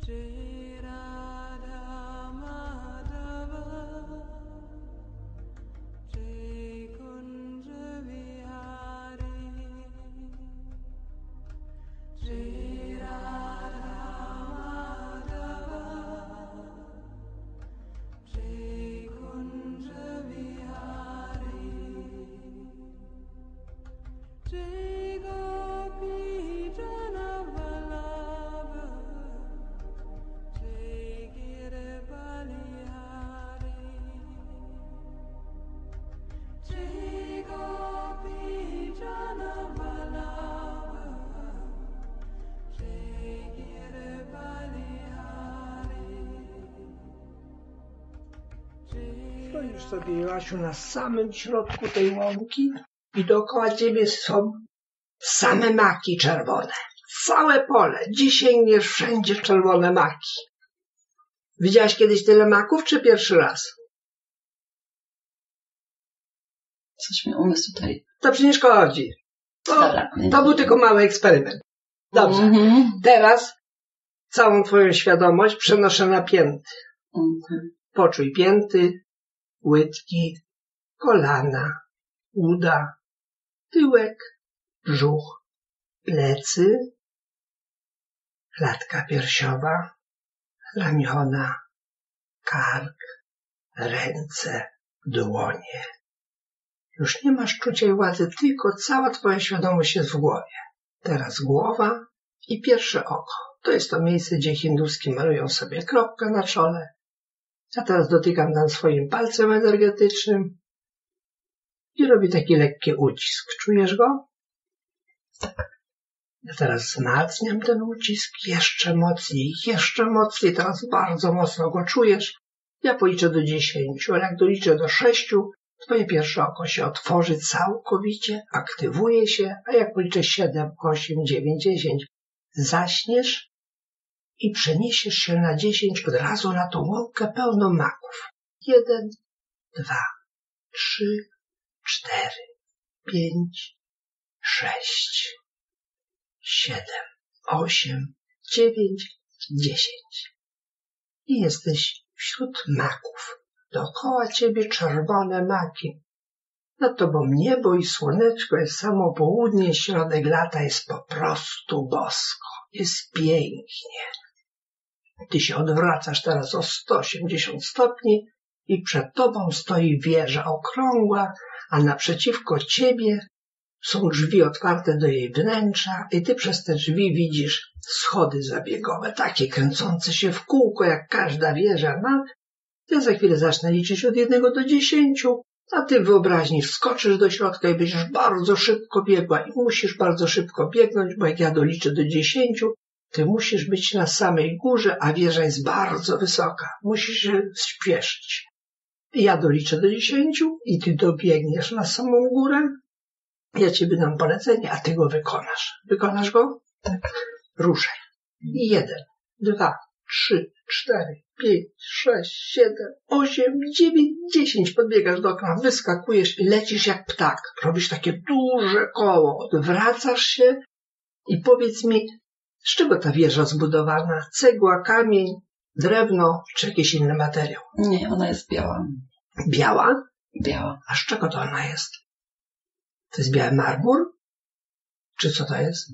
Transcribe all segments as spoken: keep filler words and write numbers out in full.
Stoisz sobie, Joasiu, na samym środku tej łąki i dookoła ciebie są same maki czerwone. Całe pole. Dziś sięgniesz wszędzie czerwone maki. Widziałaś kiedyś tyle maków, czy pierwszy raz? Coś mi umysł tutaj... To przecież nie szkodzi. To, Dobra, to był tylko mały eksperyment. Dobrze. Mhm. Teraz całą twoją świadomość przenoszę na pięty. Mhm. Poczuj pięty, łydki, kolana, uda, tyłek, brzuch, plecy, klatka piersiowa, ramiona, kark, ręce, dłonie. Już nie masz czucia i władzy, tylko cała twoja świadomość jest w głowie. Teraz głowa i pierwsze oko. To jest to miejsce, gdzie hinduski malują sobie kropkę na czole. Ja teraz dotykam tam swoim palcem energetycznym i robi taki lekki ucisk. Czujesz go? Tak. Ja teraz wzmacniam ten ucisk jeszcze mocniej, jeszcze mocniej. Teraz bardzo mocno go czujesz. Ja policzę do dziesięciu, ale jak doliczę do sześciu, twoje pierwsze oko się otworzy całkowicie, aktywuje się, a jak policzę siedem, osiem, dziewięć, dziesięć, zaśniesz i przeniesiesz się na dziesięć od razu na tą łąkę pełną maków. Jeden, dwa, trzy, cztery, pięć, sześć, siedem, osiem, dziewięć, dziesięć. I jesteś wśród maków. Dookoła ciebie czerwone maki. Nad tobą niebo i słoneczko, jest samo południe, środek lata, jest po prostu bosko. Jest pięknie. Ty się odwracasz teraz o sto osiemdziesiąt stopni i przed tobą stoi wieża okrągła, a naprzeciwko ciebie są drzwi otwarte do jej wnętrza i ty przez te drzwi widzisz schody zabiegowe, takie kręcące się w kółko, jak każda wieża ma. Ja za chwilę zacznę liczyć od jednego do dziesięciu, a ty wyobraźni wskoczysz do środka i będziesz bardzo szybko biegła i musisz bardzo szybko biegnąć, bo jak ja doliczę do dziesięciu, ty musisz być na samej górze, a wieża jest bardzo wysoka. Musisz się spieszyć. Ja doliczę do dziesięciu i ty dobiegniesz na samą górę. Ja ciebie dam polecenie, a ty go wykonasz. Wykonasz go? Tak. Ruszaj. Jeden, dwa, trzy, cztery, pięć, sześć, siedem, osiem, dziewięć, dziesięć. Podbiegasz do okna, wyskakujesz i lecisz jak ptak. Robisz takie duże koło, odwracasz się i powiedz mi, z czego ta wieża zbudowana? Cegła, kamień, drewno czy jakiś inny materiał? Nie, ona jest biała. Biała? Biała. A z czego to ona jest? To jest biały marmur? Czy co to jest?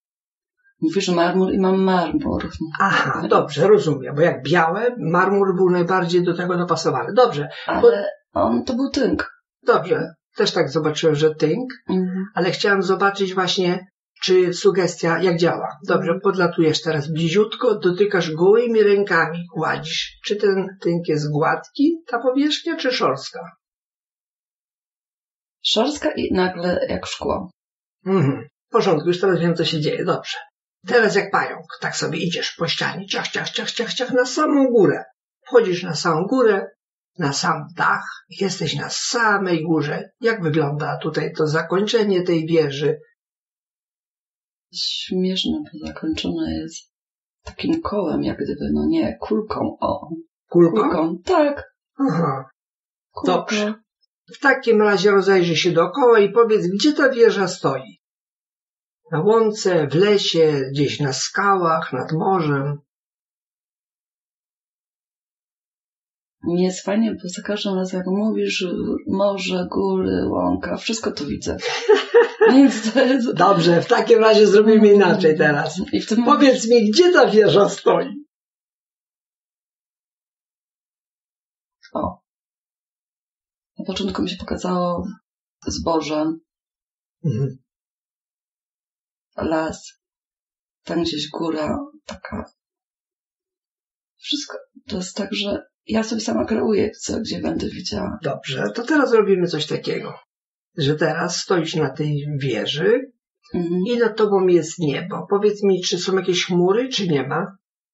Mówisz marmur i mam marmur. Aha, dobrze, rozumiem, bo jak białe, marmur był najbardziej do tego dopasowany. Dobrze. Ale bo... on to był tynk. Dobrze, też tak zobaczyłem, że tynk, Mhm. ale chciałem zobaczyć właśnie, czy sugestia jak działa. Dobrze, podlatujesz teraz bliziutko, dotykasz gołymi rękami, kładzisz. Czy ten tynk jest gładki, ta powierzchnia, czy szorstka? Szorstka i nagle jak szkło. Mhm. W porządku, już teraz wiem, co się dzieje. Dobrze. Teraz jak pająk, tak sobie idziesz po ścianie, ciach, ciach, ciach, ciach, ciach, na samą górę. Wchodzisz na samą górę, na sam dach, jesteś na samej górze. Jak wygląda tutaj to zakończenie tej wieży? Śmieszne, bo zakończone jest takim kołem, jak gdyby, no nie, kulką, o. Kulką? Kulką, tak. Aha. Kulką. Dobrze. W takim razie rozejrzyj się dookoła i powiedz, gdzie ta wieża stoi. Na łące, w lesie, gdzieś na skałach, nad morzem. Mi jest fajnie, bo za każdym razem jak mówisz morze, góry, łąka, wszystko to widzę. Więc to jest... Dobrze, w takim razie zrobimy inaczej teraz. I w tym Powiedz mi, gdzie ta wieża stoi? O. Na początku mi się pokazało zboże, Mhm. las, tam gdzieś góra, taka. Wszystko. To jest tak, że ja sobie sama kreuję, co, gdzie będę widziała. Dobrze, to teraz robimy coś takiego, że teraz stoisz na tej wieży Mhm. i nad tobą jest niebo. Powiedz mi, czy są jakieś chmury, czy nie ma?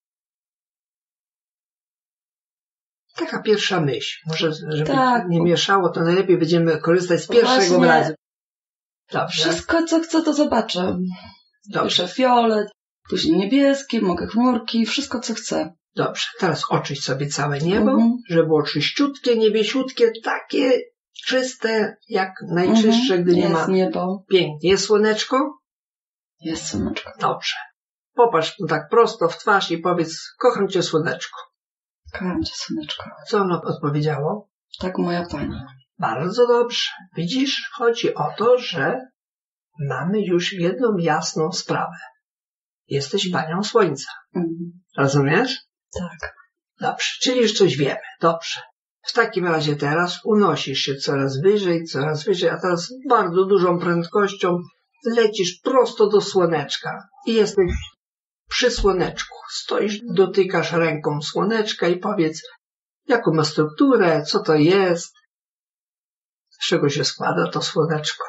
Taka pierwsza myśl. Może, żeby Tak, nie bo- mieszało, to najlepiej będziemy korzystać z pierwszego Właśnie. obrazu. Dobrze, Wszystko, co chcę, to zobaczę. dobrze, Pierwsze fiolet, później niebieskie, mogę chmurki, wszystko, co chcę. dobrze. Teraz oczyść sobie całe niebo, Mhm. żeby było czyściutkie, niebiesiutkie, takie czyste, jak najczystsze, Mhm. gdy nie Jest ma. niebo, Pięknie. Jest słoneczko? jest słoneczko. Dobrze. Popatrz mu tak prosto w twarz i powiedz, kocham cię, słoneczko. Kocham cię, słoneczko. Co ono odpowiedziało? Tak, moja pani. Bardzo dobrze. Widzisz, chodzi o to, że mamy już jedną jasną sprawę. Jesteś panią słońca. Mhm. Rozumiesz? Tak. Dobrze. Czyli już coś wiemy. Dobrze. W takim razie teraz unosisz się coraz wyżej, coraz wyżej, a teraz z bardzo dużą prędkością lecisz prosto do słoneczka i jesteś przy słoneczku. Stoisz, dotykasz ręką słoneczka i powiedz, jaką ma strukturę, co to jest, z czego się składa to słoneczko.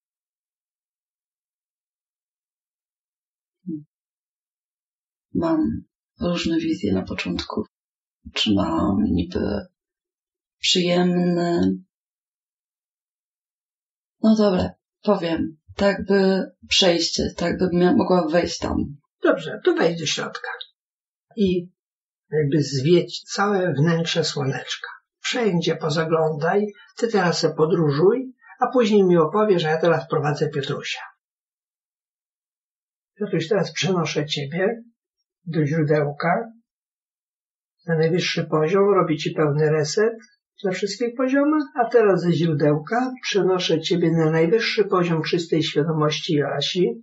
Mam różne wizje na początku. Czy mam niby przyjemny... No dobra, powiem. Tak by przejście, tak by mia- mogła wejść tam. Dobrze, to wejdź do środka i jakby zwiedź całe wnętrze słoneczka. Wszędzie pozaglądaj, ty teraz se podróżuj, a później mi opowiesz, że ja teraz prowadzę Piotrusia. Piotruś, teraz przenoszę ciebie do źródełka na najwyższy poziom, robi ci pełny reset na wszystkich poziomach, a teraz ze źródełka przenoszę ciebie na najwyższy poziom czystej świadomości Joasi.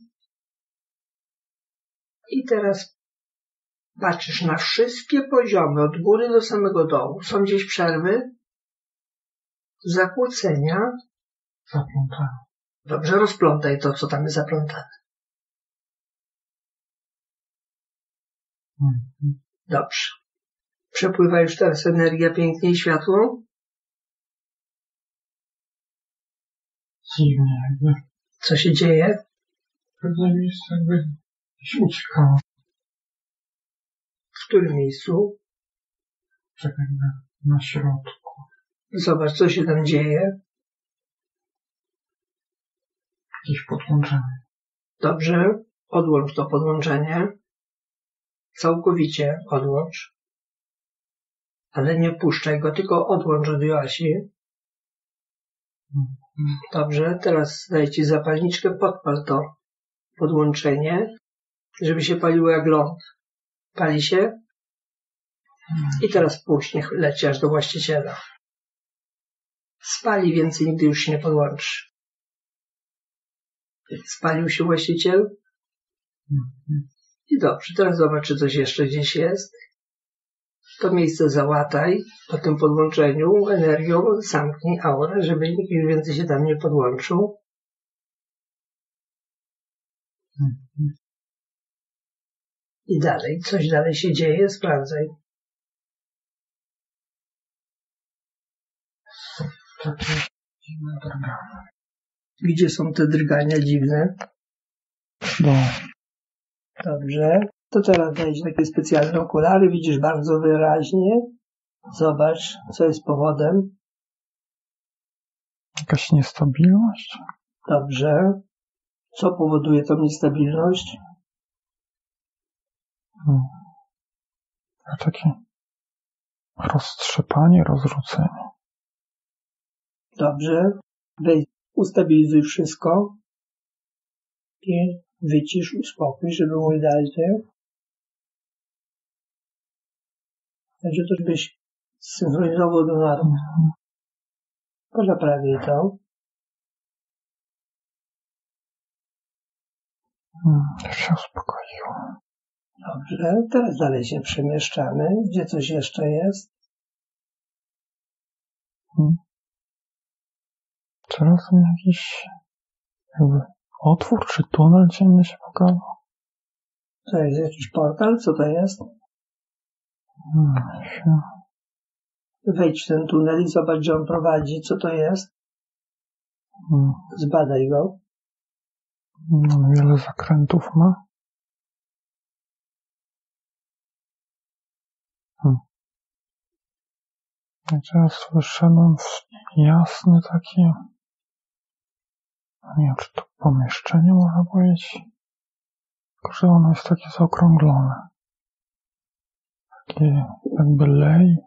I teraz patrzysz na wszystkie poziomy, od góry do samego dołu. Są gdzieś przerwy? Zakłócenia? Zaplątane. Dobrze, rozplątaj to, co tam jest zaplątane. Mhm. Dobrze. Przepływa już teraz energia pięknie i światło? Dziwnie jakby. Co się dzieje? Pewne miejsce jakby się uciekało. W którym miejscu? Czekaj na, na środku. Zobacz, co się tam dzieje. Jakieś podłączenie. Dobrze, odłącz to podłączenie. Całkowicie odłącz. Ale nie puszczaj go, tylko odłącz od Joasi. Mhm. Dobrze, teraz daj ci zapalniczkę, podpal to podłączenie, żeby się paliło jak ląd. Pali się? I teraz puść, niech leci aż do właściciela. Spali, więcej nigdy już się nie podłączy. Spalił się właściciel? Mhm. I dobrze, teraz zobacz, czy coś jeszcze gdzieś jest. To miejsce załataj po tym podłączeniu energią, zamknij aurę, żeby nikt już więcej się tam nie podłączył. Mhm. I dalej, coś dalej się dzieje, sprawdzaj. Takie dziwne drgania. Gdzie są te drgania dziwne? Do. Dobrze. To teraz wejdź takie specjalne okulary, widzisz bardzo wyraźnie. Zobacz, co jest powodem. Jakaś niestabilność? Dobrze. Co powoduje tą niestabilność? Hmm. A takie roztrzepanie, rozrzucenie. Dobrze. Wejdź, ustabilizuj wszystko. I wycisz, uspokój, żeby było idealnie. Także to żebyś Synchronizował do normy. Mhm. Może prawie to. Mm, już się uspokoiło. Dobrze, teraz dalej się przemieszczamy. Gdzie coś jeszcze jest? Mm. Teraz mi jakiś jakby otwór czy tunel ciemny się pokazał. To jest jakiś portal? Co to jest? Mm, się... Wejdź w ten tunel i zobacz, gdzie on prowadzi. Co to jest? Mm. Zbadaj go. No, wiele zakrętów ma. Hmm. I teraz wyszedłem w jasny taki, nie wiem, czy to pomieszczenie można powiedzieć, tylko że ono jest takie zaokrąglone. Takie jakby lej.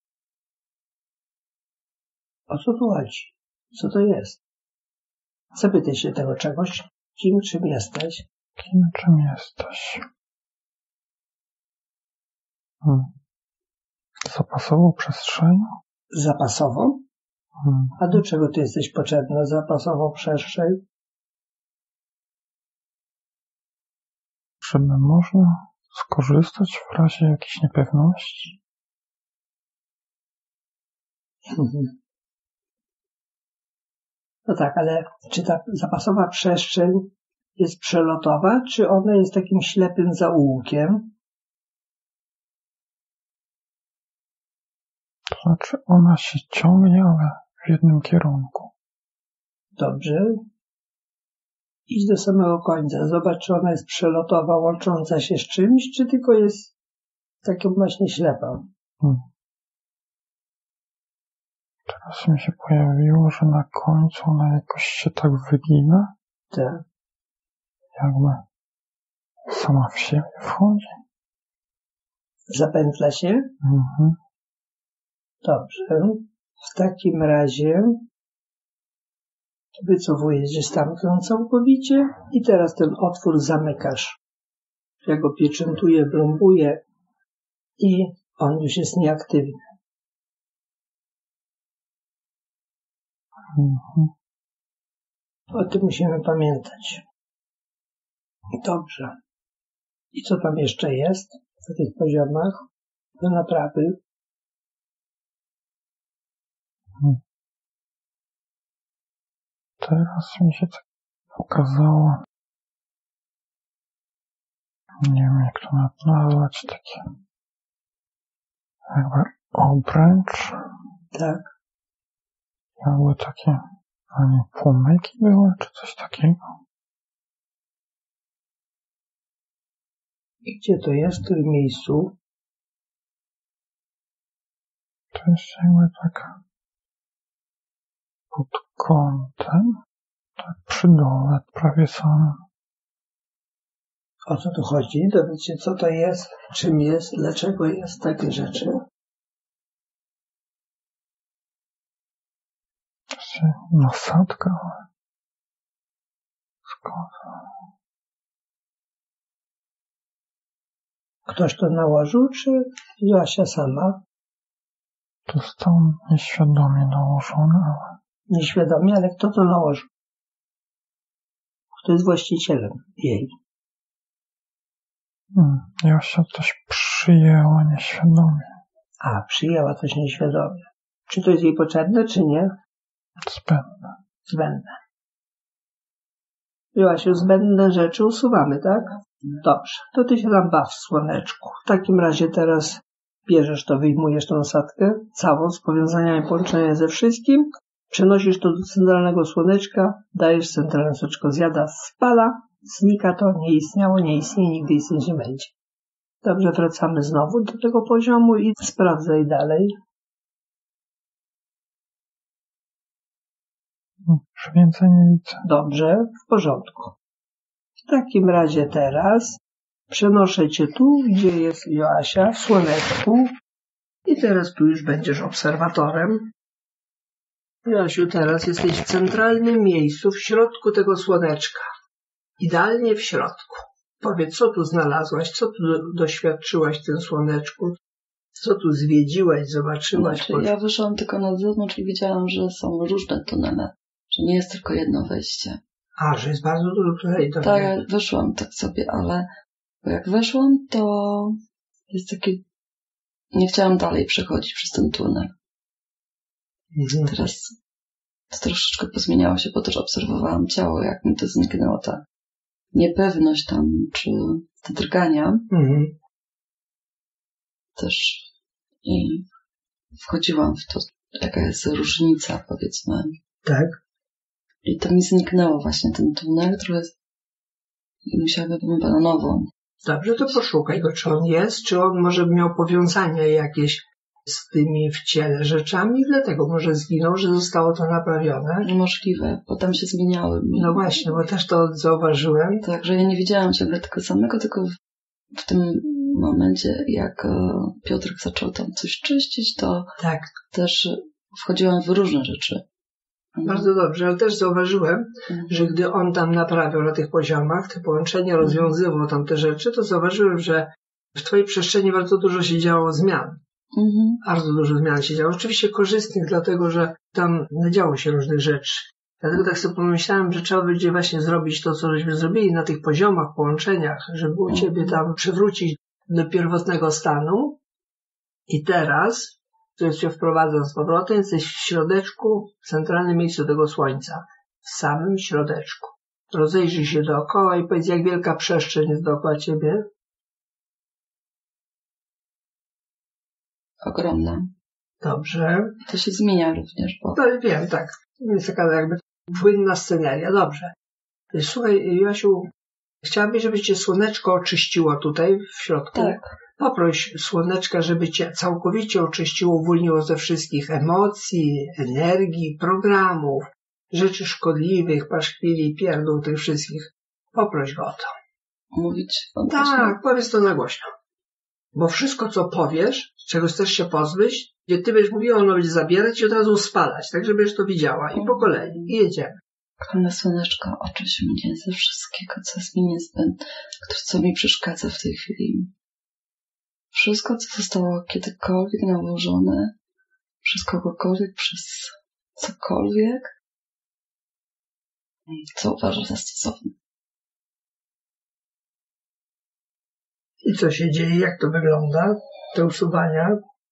O co tu chodzi? Co to jest? Zapytaj się tego czegoś. Kim, czym jesteś? Kim, czym jesteś? Hmm. Zapasową przestrzeń? Zapasową? Hmm. A do czego ty jesteś potrzebna? Zapasową przestrzeń? Żeby można skorzystać w razie jakiejś niepewności? No tak, ale czy ta zapasowa przestrzeń jest przelotowa, czy ona jest takim ślepym zaułkiem? To znaczy ona się ciągnie, ale w jednym kierunku. Dobrze. Idź do samego końca. Zobacz, czy ona jest przelotowa, łącząca się z czymś, czy tylko jest taką właśnie ślepą. Hmm. Teraz mi się pojawiło, że na końcu ona jakoś się tak wygina. Tak. Jakby sama w siebie wchodzi. Zapętla się? Mhm. Dobrze. W takim razie wycofujesz się stamtąd całkowicie i teraz ten otwór zamykasz. Ja go pieczętuję, plombuję i on już jest nieaktywny. Mhm. O tym musimy pamiętać. Dobrze. I co tam jeszcze jest na tych poziomach do naprawy? Mhm. Teraz mi się tak pokazało, nie wiem jak to nazwać, takie jakby obręcz, Tak. jakby takie, a nie, płomyki były, czy coś takiego. I gdzie to jest? W którym miejscu? To jest jakby tak pod kątem, tak przy dole, prawie samym. O co tu chodzi? Dowiedz się, co to jest, czym jest, dlaczego jest, takie rzeczy. To jest nasadka. Skąd? Ktoś to nałożył, czy Joasia sama? To zostało nieświadomie nałożone, ale Nieświadomie, ale kto to nałożył? Kto jest właścicielem jej? hmm, Josia coś przyjęła nieświadomie. A, przyjęła coś nieświadomie. Czy to jest jej potrzebne, czy nie? Zbędne. Zbędne. Joasiu, zbędne rzeczy usuwamy, tak? Dobrze, to ty się tam baw w słoneczku. W takim razie teraz bierzesz to, wyjmujesz tą nasadkę całą z powiązaniami połączenia ze wszystkim, przenosisz to do centralnego słoneczka, dajesz centralne słoneczko, zjada, spala, znika to, nie istniało, nie istnieje, nigdy istnieć nie będzie. Dobrze, wracamy znowu do tego poziomu i sprawdzaj dalej. Już więcej nie widzę. Dobrze, w porządku. W takim razie teraz przenoszę cię tu, gdzie jest Joasia, w słoneczku. I teraz tu już będziesz obserwatorem. Joasiu, teraz jesteś w centralnym miejscu, w środku tego słoneczka. Idealnie w środku. Powiedz, co tu znalazłaś, co tu doświadczyłaś w tym słoneczku, Co tu zwiedziłaś, zobaczyłaś? Znaczy, ja wyszłam tylko na zewnątrz i widziałam, że są różne tunele, że nie jest tylko jedno wejście. A, że jest bardzo dużo tuneli. Do tak, ja wyszłam tak sobie, ale jak weszłam, to jest taki... Nie chciałam dalej przechodzić przez ten tunel. Mhm. Teraz to troszeczkę pozmieniało się, bo też obserwowałam ciało, jak mi to zniknęło, ta niepewność tam, czy te drgania. Mhm. Też i wchodziłam w to, jaka jest różnica, powiedzmy. Tak. I to mi zniknęło właśnie ten tunel, trochę i musiałabym na nowo. Dobrze, to poszukaj go, czy on jest, czy on może miał powiązania jakieś z tymi w ciele rzeczami, dlatego może zginął, że zostało to naprawione. Niemożliwe, bo tam się zmieniały. No właśnie, bo też to zauważyłem. Także ja nie widziałam ciągle tego samego, tylko w, w tym momencie, jak Piotrek zaczął tam coś czyścić, to tak. też wchodziłam w różne rzeczy. Bardzo dobrze, ale też zauważyłem, mhm. że gdy on tam naprawiał na tych poziomach, te połączenia rozwiązywał tam te rzeczy, to zauważyłem, że w twojej przestrzeni bardzo dużo się działo zmian. Mhm. Bardzo dużo zmian się działo. Oczywiście korzystnych, dlatego że tam działo się różnych rzeczy. Dlatego tak sobie pomyślałem, że trzeba będzie właśnie zrobić to, co żeśmy zrobili na tych poziomach, połączeniach, żeby u ciebie tam przywrócić do pierwotnego stanu. I teraz, to cię wprowadzam z powrotem, jesteś w środeczku, w centralnym miejscu tego słońca. W samym środeczku. Rozejrzyj się dookoła i powiedz, jak wielka przestrzeń jest dookoła ciebie. Ogromna. Dobrze. To się zmienia również, bo... No, wiem, tak. Jest taka jakby płynna sceneria. Dobrze. Słuchaj, Jasiu, chciałabyś, żeby cię słoneczko oczyściło tutaj w środku? Tak. Poproś słoneczka, żeby cię całkowicie oczyściło, uwolniło ze wszystkich emocji, energii, programów, rzeczy szkodliwych, paszkwili, pierdół tych wszystkich. Poproś go o to. Mówić? Tak, powiedz to na głośno. Bo wszystko, co powiesz, czego chcesz się pozbyć, gdzie ty będziesz mówiła, ono będzie zabierać i od razu spalać, tak żebyś to widziała. I po kolei. I jedziemy. Kochane słoneczko, oczyść mnie ze wszystkiego, co jest mi niezbędne, co mi przeszkadza w tej chwili. Wszystko, co zostało kiedykolwiek nałożone przez kogokolwiek, przez cokolwiek, co uważasz za stosowne. I co się dzieje? Jak to wygląda? Te usuwania?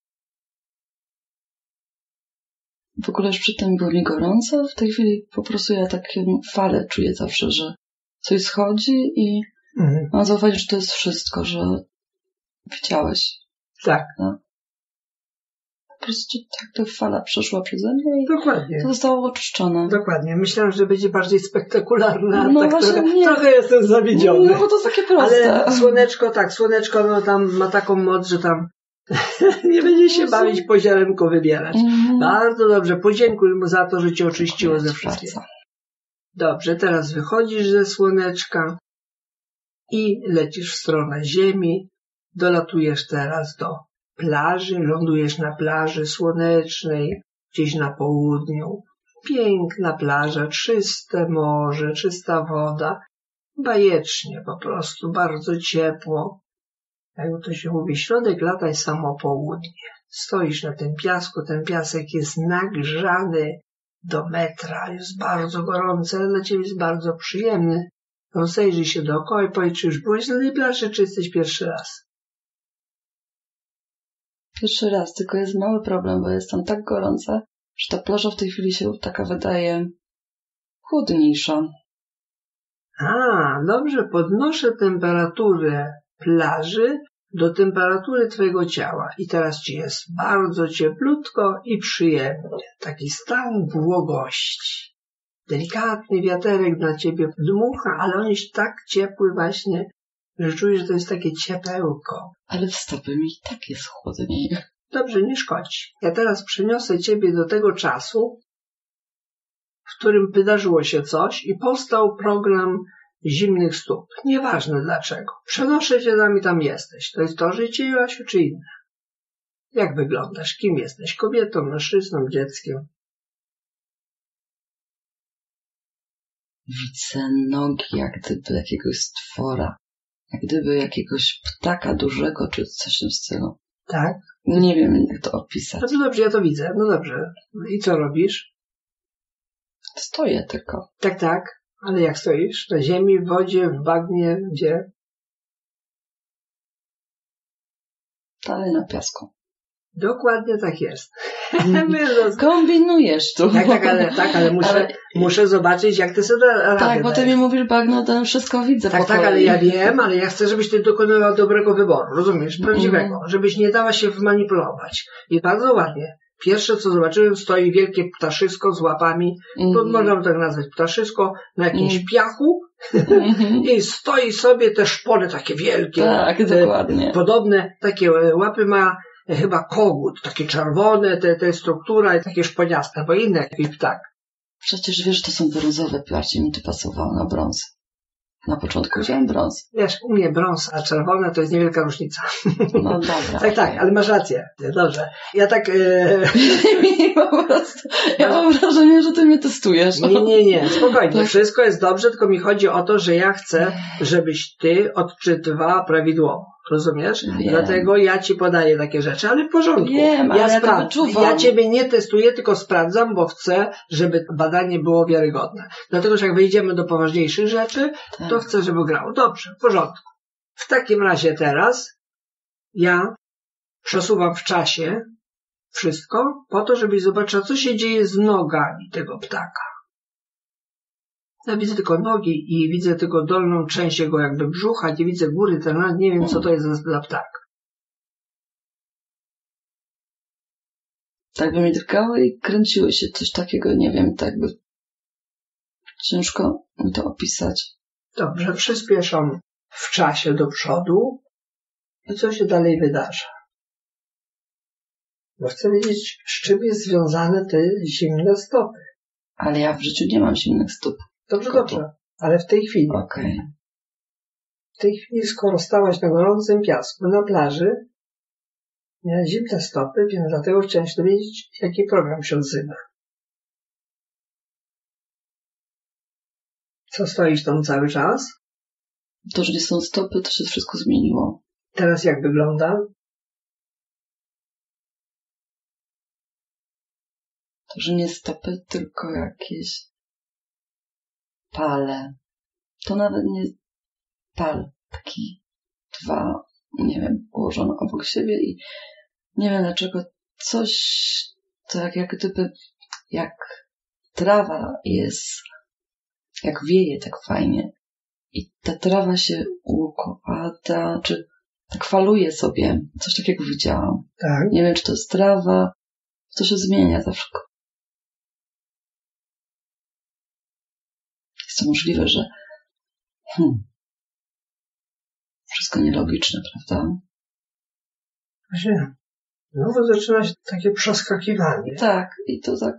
W ogóle już przy tym było mi gorąco. W tej chwili po prostu ja takie fale czuję zawsze, że coś schodzi i mhm. mam zauważyć, że to jest wszystko, że widziałeś. Tak. No? Po prostu tak ta fala przeszła przeze mnie i dokładnie. To zostało oczyszczone. Dokładnie. Myślałem, że będzie bardziej spektakularne, a no tak właśnie trochę, nie. trochę jestem zawiedziony. No bo to takie proste. Ale słoneczko, tak, słoneczko no, tam ma taką moc, że tam nie będzie się bawić po ziarenku wybierać. Mm. Bardzo dobrze. Podziękuj mu za to, że cię oczyściło ze wszystkiego. Dobrze, teraz wychodzisz ze słoneczka i lecisz w stronę ziemi. Dolatujesz teraz do plaży, lądujesz na plaży słonecznej, gdzieś na południu. Piękna plaża, czyste morze, czysta woda. Bajecznie po prostu, bardzo ciepło. Jak to się mówi, środek lata i samo południe. Stoisz na tym piasku, ten piasek jest nagrzany do metra, jest bardzo gorący, ale dla ciebie jest bardzo przyjemny. Rozejrzyj się dookoła i powiedz, czy już byłeś na tej plaży, czy jesteś pierwszy raz? Pierwszy raz, tylko jest mały problem, bo jest tam tak gorąca, że ta plaża w tej chwili się taka wydaje chłodniejsza. A, dobrze, podnoszę temperaturę plaży do temperatury twojego ciała i teraz ci jest bardzo cieplutko i przyjemnie. Taki stan błogości. Delikatny wiaterek na ciebie dmucha, ale on jest tak ciepły właśnie, że czujesz, że to jest takie ciepełko. Ale w stopy mi i tak jest chłodniej. Dobrze, nie szkodzi. Ja teraz przeniosę ciebie do tego czasu, w którym wydarzyło się coś i powstał program zimnych stóp. Nieważne dlaczego. Przenoszę cię tam i tam jesteś. To jest to życie, Joasiu, czy inne? Jak wyglądasz? Kim jesteś? Kobietą, mężczyzną, dzieckiem? Widzę nogi jak gdyby jakiegoś stwora. Jak gdyby jakiegoś ptaka dużego, czy coś w tym stylu. Tak? Nie wiem, jak to opisać. No dobrze, ja to widzę. No dobrze. I co robisz? Stoję tylko. Tak, tak. Ale jak stoisz? Na ziemi, w wodzie, w bagnie, gdzie? Dalej na piasku. Dokładnie tak jest. Kombinujesz tu. Tak, tak, ale, tak, ale, muszę, ale muszę zobaczyć, jak ty sobie radę Tak, bo ty mi mówisz bagno, to wszystko widzę. Tak, tak, ale ja wiem, ale ja chcę, żebyś ty dokonała dobrego wyboru, rozumiesz? Prawdziwego, mm. żebyś nie dała się wmanipulować. I bardzo ładnie. Pierwsze, co zobaczyłem, stoi wielkie ptaszysko z łapami, mm. to można tak nazwać ptaszysko, na jakimś mm. piachu mm. i stoi sobie te szpony takie wielkie. Tak, dokładnie. Podobne, takie łapy ma chyba kogut, takie czerwone, te, te struktura i takie szponiaste, bo inne jakiś ptak. Przecież wiesz, to są brązowe, bardziej mi to pasowało na brąz. Na początku wziąłem brąz. Wiesz, u mnie brąz, a czerwone to jest niewielka różnica. No dobra. Tak, tak, ale masz rację. Dobrze. Ja tak... E... po prostu, ja mam wrażenie, że ty mnie testujesz. Nie, nie, nie. Spokojnie. Tak. Wszystko jest dobrze, tylko mi chodzi o to, że ja chcę, żebyś ty odczytywała prawidłowo. Rozumiesz? Wiem. Dlatego ja ci podaję takie rzeczy, ale w porządku. Wiem, ja ale spra- ja wyczuwam. Ja ciebie nie testuję, tylko sprawdzam, bo chcę, żeby badanie było wiarygodne. Dlatego, że jak wejdziemy do poważniejszych rzeczy, tak. to chcę, żeby grało. Dobrze, w porządku. W takim razie teraz ja przesuwam w czasie wszystko po to, żebyś zobaczyła, co się dzieje z nogami tego ptaka. Ja widzę tylko nogi i widzę tylko dolną część jego jakby brzucha, nie widzę góry, ten, nie wiem, co to jest za ptak. Tak by mi drgało i kręciło się coś takiego, nie wiem, tak by ciężko mi to opisać. Dobrze, przyspieszam w czasie do przodu i co się dalej wydarza. Bo chcę wiedzieć, z czym jest związane te zimne stopy. Ale ja w życiu nie mam zimnych stóp. Dobrze, dobrze, ale w tej chwili. Okej. Okay. W tej chwili, skoro stałaś na gorącym piasku, na plaży, miałaś zimne stopy, więc dlatego chciałem się dowiedzieć, jaki program się odzywa. Co stoisz tam cały czas? To, że nie są stopy, to się wszystko zmieniło. Teraz jak wygląda? To, że nie stopy, tylko jakieś pale. To nawet nie pal, taki dwa, nie wiem, ułożone obok siebie i nie wiem dlaczego coś, to jak, jak gdyby, jak trawa jest, jak wieje tak fajnie i ta trawa się układa, czy tak faluje sobie, coś takiego widziałam. Tak. Nie wiem, czy to jest trawa, to się zmienia zawsze. Jest to możliwe, że hmm, wszystko nielogiczne, prawda? Właśnie, znowu zaczyna się takie przeskakiwanie. Tak, i to tak.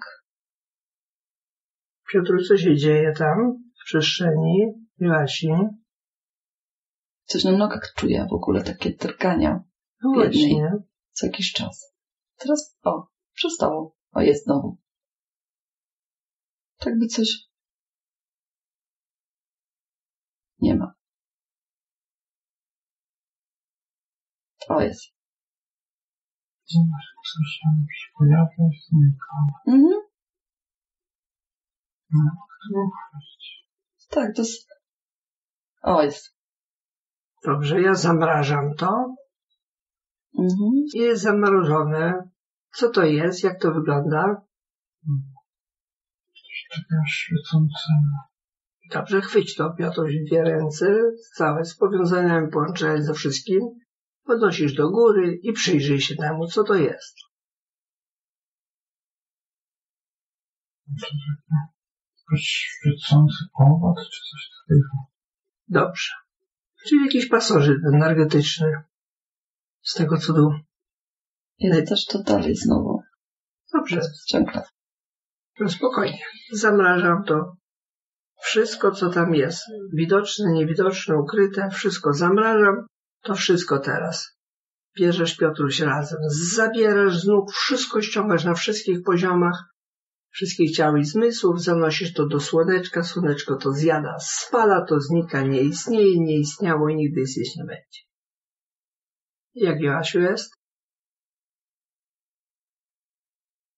Piotr, co się dzieje tam w przestrzeni? Joasi? Coś na nogach czuję w ogóle, takie drgania. No właśnie. Co jakiś czas. Teraz, o, przestało. O, jest znowu. Tak by coś nie ma. O, jest. Zobacz, coś się pojawia i znika. Mhm. No, trudność. Tak, to jest... O, jest. Dobrze, ja zamrażam to. Mhm. Jest zamrożone. Co to jest? Jak to wygląda? Coś takiego świecącego. Dobrze, chwyć to, Piotruś, dwie ręce, całe z powiązaniami połączone ze wszystkim. Podnosisz do góry i przyjrzyj się temu, co to jest. Jakiś świecący owad, czy coś takiego. Dobrze. Czyli jakiś pasożyt energetyczny. Z tego cudu. Jest też to dalej znowu. Dobrze. Ciągle. No spokojnie. Zamrażam to. Wszystko, co tam jest. Widoczne, niewidoczne, ukryte. Wszystko zamrażam. To wszystko teraz. Bierzesz, Piotruś, razem. Zabierasz z nóg. Wszystko ściągasz na wszystkich poziomach. Wszystkich ciał i zmysłów. Zanosisz to do słoneczka. Słoneczko to zjada, spala, to znika, nie istnieje, nie istniało i nigdy istnieć nie będzie. Jak, Joasiu, jest?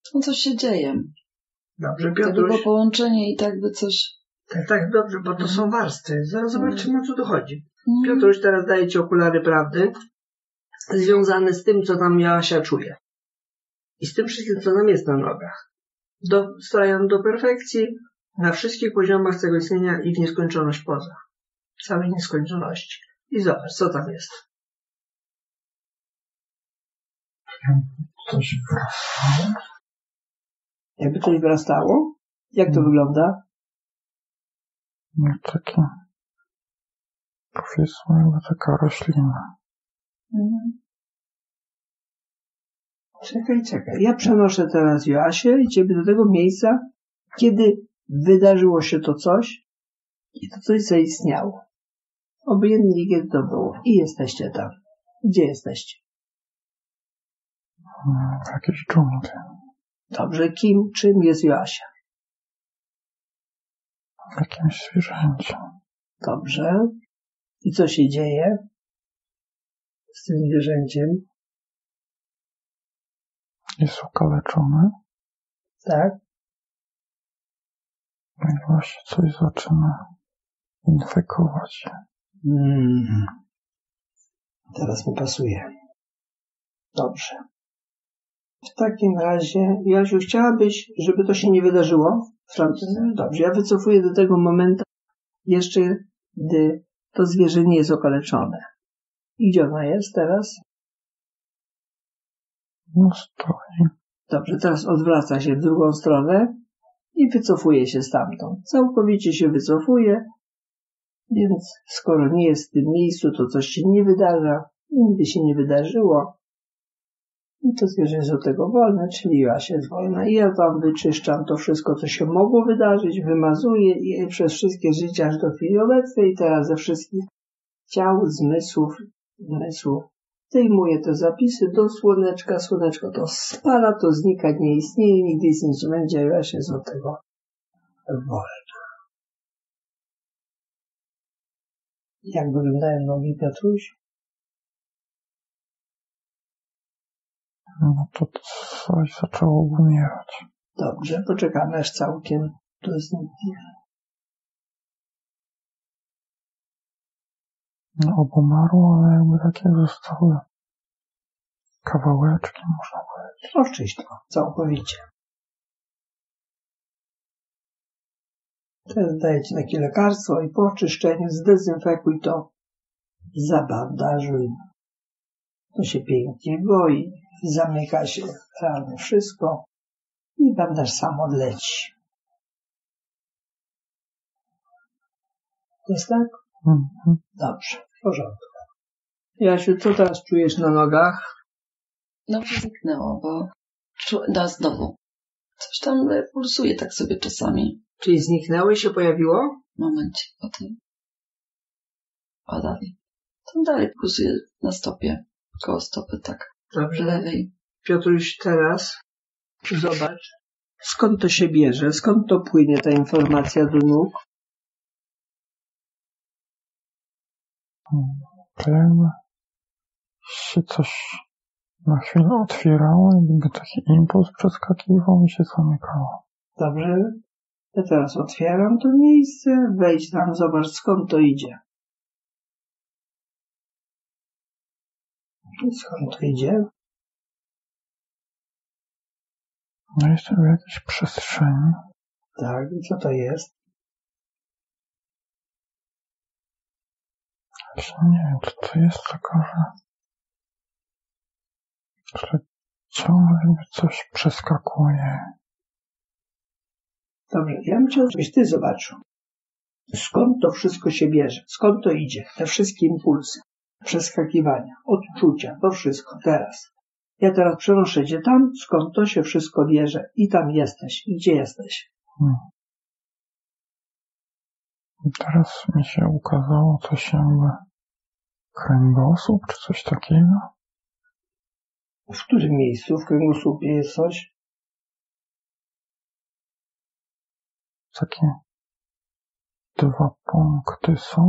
No coś się dzieje. Dobrze, To było Piotruś. połączenie i tak by coś... Tak, tak, dobrze, bo to są warstwy. Zaraz zobaczymy, o co tu chodzi. Mm. Piotruś, teraz daje ci okulary prawdy związane z tym, co tam Joasia czuje. I z tym wszystkim, co nam jest na nogach. Dostrają do perfekcji na wszystkich poziomach tego istnienia i w nieskończoność poza. Całej nieskończoności. I zobacz, co tam jest. Coś wrastało? Jakby coś wyrastało? Jak to wygląda? No takie, powiedzmy, jakby taka roślina. Mm. Czekaj, czekaj. Ja przenoszę teraz Joasię i ciebie do tego miejsca, kiedy wydarzyło się to coś i to coś zaistniało. Obojętnie kiedy to było. I jesteście tam. Gdzie jesteście? Mm, W jakiejś dżungli. Dobrze, kim, czym jest Joasia? W jakimś zwierzęciu. Dobrze. I co się dzieje z tym zwierzęciem? Jest okaleczony. Tak? No i właśnie coś zaczyna infekować się. Mm. Teraz mi pasuje. Dobrze. W takim razie, Joasiu, chciałabyś, żeby to się nie wydarzyło? Dobrze, ja wycofuję do tego momentu jeszcze, gdy to zwierzę nie jest okaleczone. I gdzie ona jest teraz? No stoi. Dobrze, teraz odwraca się w drugą stronę i wycofuje się stamtąd. Całkowicie się wycofuje, więc skoro nie jest w tym miejscu, to coś się nie wydarza, nigdy się nie wydarzyło. I to zwierzę jest od tego wolne, czyli Joasia jest wolna. I ja tam wyczyszczam to wszystko, co się mogło wydarzyć, wymazuję je przez wszystkie życia aż do chwili obecnej i teraz ze wszystkich ciał, zmysłów, zmysłów zdejmuję te zapisy do słoneczka. Słoneczko to spala, to znika, nie istnieje, nigdy istnieć nie będzie, a Joasia jest od tego wolna. Jak wyglądają nogi, Piotruś? No to coś zaczęło umierać. Dobrze, poczekamy aż całkiem to zniknie. No obumarło, ale jakby takie zostały kawałeczki, można powiedzieć. Oczyść to całkowicie. Teraz daję ci takie lekarstwo i po oczyszczeniu zdezynfekuj to, zabandażuj. To się pięknie goi, zamyka się rany, wszystko i bandaż sam odleci. Jest tak? Mhm. Dobrze, w porządku. Jasiu, co teraz czujesz na nogach? No zniknęło, bo czu... no znowu. Coś tam pulsuje tak sobie czasami. Czyli zniknęło i się pojawiło? Momencik, potem. O dalej. Tam dalej pulsuje na stopie. Koło stopy, tak. Dobrze. Lewej. Piotruś, teraz zobacz, skąd to się bierze, skąd to płynie ta informacja do nóg. To jakby się coś na chwilę otwierało, jakby taki impuls przeskakiwał i się zamykało. Dobrze? Ja teraz otwieram to miejsce, wejdź tam, zobacz skąd to idzie. Skąd to idzie? No jestem w jakiejś przestrzeni. Tak, i co to jest? Właśnie nie wiem, co to jest, tylko że, że ciągle jakby coś przeskakuje. Dobrze, ja bym chciał, żebyś ty zobaczył, skąd to wszystko się bierze, skąd to idzie, te wszystkie impulsy, przeskakiwania, odczucia, to wszystko teraz. Ja teraz przenoszę cię tam, skąd to się wszystko bierze i tam jesteś. I gdzie jesteś? Hmm. I teraz mi się ukazało coś jakby kręgosłup, czy coś takiego. W którym miejscu w kręgosłupie jest coś? Takie dwa punkty są.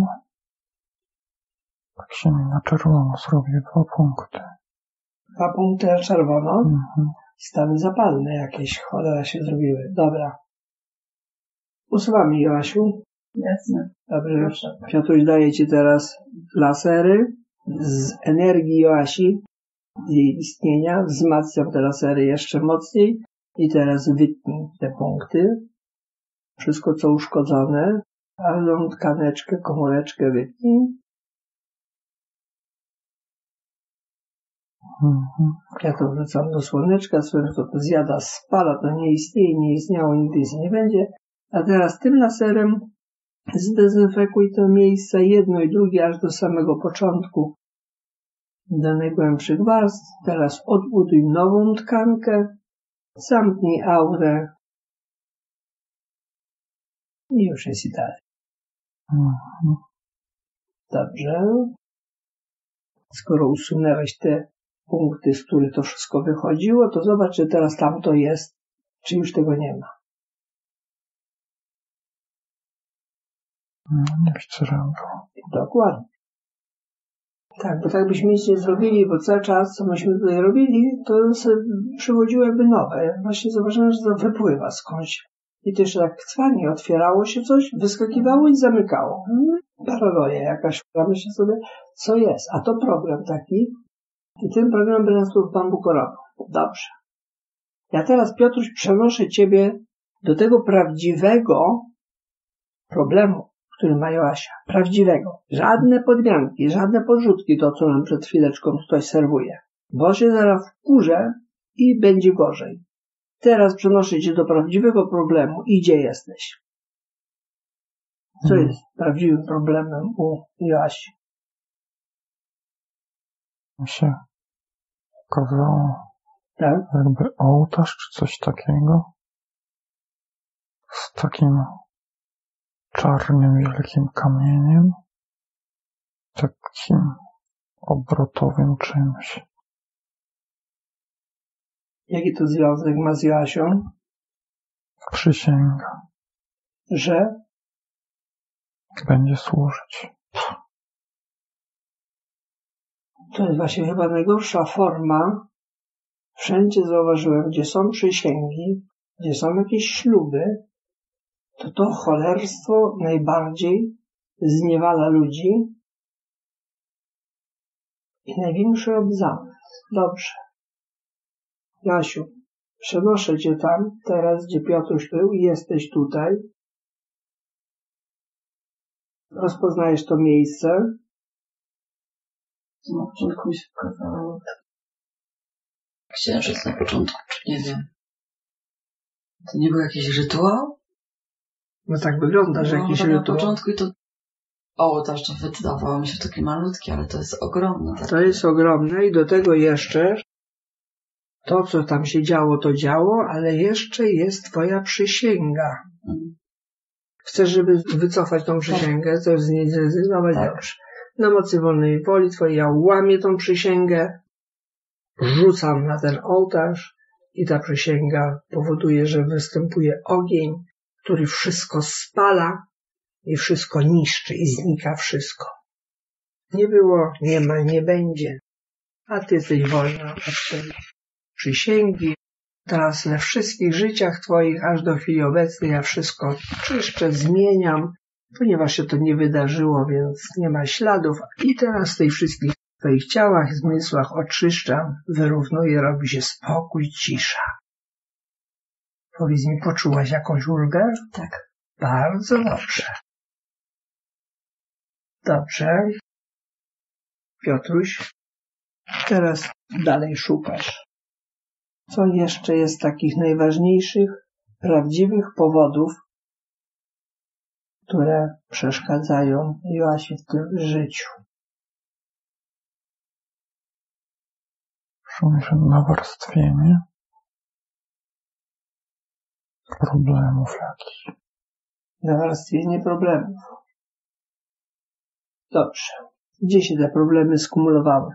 Tak się mi na czerwono zrobił, dwa punkty. Dwa punkty na czerwono. Mhm. Stany zapalne jakieś, cholera się zrobiły. Dobra. Usuwamy, Joasiu. Jasne. Dobrze. Proszę. Piotruś daje ci teraz lasery z energii Joasi, jej istnienia. Wzmacniam te lasery jeszcze mocniej i teraz wytnij te punkty. Wszystko, co uszkodzone. Każdą tkaneczkę, komóreczkę wytnij. Mhm. Ja to wrzucam do słoneczka, słoneczko to zjada, spala, to nie istnieje, nie istniało, nigdy istnieć nie będzie. A teraz tym laserem zdezynfekuj to miejsce, jedno i drugie, aż do samego początku, do najgłębszych warstw. Teraz odbuduj nową tkankę, zamknij aurę i już jest i dalej. Mhm. Dobrze. Skoro usunęłeś te punkty, z których to wszystko wychodziło, to zobacz, czy teraz tam to jest, czy już tego nie ma. No, nie widzę, że było. Dokładnie. Tak, bo tak byśmy nic nie zrobili, bo cały czas, co myśmy tutaj robili, to sobie przywodziło jakby nowe. Właśnie zauważyłem, że to wypływa skądś. I to jeszcze tak cwanie, otwierało się coś, wyskakiwało i zamykało. Paranoja jakaś, myślę sobie, co jest. A to program taki. I ten program by nas tu bambukorował. Dobrze. Ja teraz, Piotruś, przenoszę ciebie do tego prawdziwego problemu, który ma Joasia. Prawdziwego. Żadne podmianki, żadne podrzutki, to co nam przed chwileczką tutaj serwuje. Bo się zaraz wkurzę i będzie gorzej. Teraz przenoszę cię do prawdziwego problemu. I gdzie jesteś? Co Mhm. jest prawdziwym problemem u Joasi? Mi się okazało, Tak? jakby ołtarz czy coś takiego z takim czarnym, wielkim kamieniem, takim obrotowym czymś. Jaki to związek ma z Joasią? Przysięga. Że Będzie służyć. to jest właśnie chyba najgorsza forma. Wszędzie zauważyłem, gdzie są przysięgi, gdzie są jakieś śluby, to to cholerstwo najbardziej zniewala ludzi i największy obzamysł. Dobrze. Jasiu, przenoszę cię tam, teraz gdzie Piotruś był i jesteś tutaj. Rozpoznajesz to miejsce. Na początku mi się pokazało księżyc na początku, czy nie wiem. To nie był jakiś rytuał? No tak wygląda, że No, jakiś tak na rytuał. początku i to ołtarz to wydawało mi się takie malutkie, ale to jest ogromne. Tak? To jest ogromne i do tego jeszcze to, co tam się działo, to działo, ale jeszcze jest twoja przysięga. Mm. Chcesz, żeby wycofać tą przysięgę, to z niej zrezygnować? Tak. Dobrze. Na mocy wolnej woli twojej ja łamię tą przysięgę, rzucam na ten ołtarz i ta przysięga powoduje, że występuje ogień, który wszystko spala i wszystko niszczy i znika wszystko. Nie było, nie ma, nie będzie. A ty jesteś wolna od tej przysięgi. Teraz we wszystkich życiach twoich, aż do chwili obecnej, ja wszystko czyszczę, zmieniam, ponieważ się to nie wydarzyło, więc nie ma śladów. I teraz w tych wszystkich twoich ciałach, zmysłach oczyszczam, wyrównuję, robi się spokój, cisza. Powiedz mi, poczułaś jakąś ulgę? Tak. Bardzo dobrze. Dobrze. Piotruś, teraz dalej szukasz. Co jeszcze jest takich najważniejszych, prawdziwych powodów, które przeszkadzają Joasi w tym życiu? Czuję się nawarstwienie problemów jakichś. Nawarstwienie problemów. Dobrze. Gdzie się te problemy skumulowały?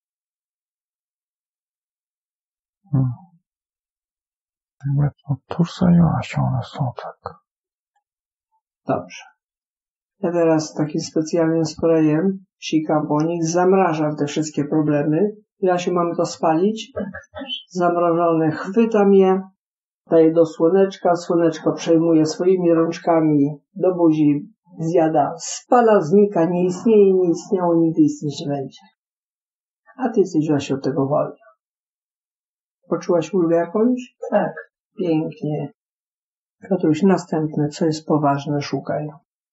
Hmm. Jakby to tuż za Joasią one są tak. Dobrze. Ja teraz takim specjalnym sprayem sikam po nich, zamrażam te wszystkie problemy Jasiu, mamy to spalić? Zamrożone, chwytam je, daję do słoneczka, słoneczko przejmuje swoimi rączkami do buzi, zjada, spala, znika, nie istnieje, nie istniało, nigdy istnieć nie będzie. A ty jesteś, Jasiu, od tego wolna. Poczułaś ulgę jakąś? Tak. Pięknie. Piotruś, następne, co jest poważne, szukaj.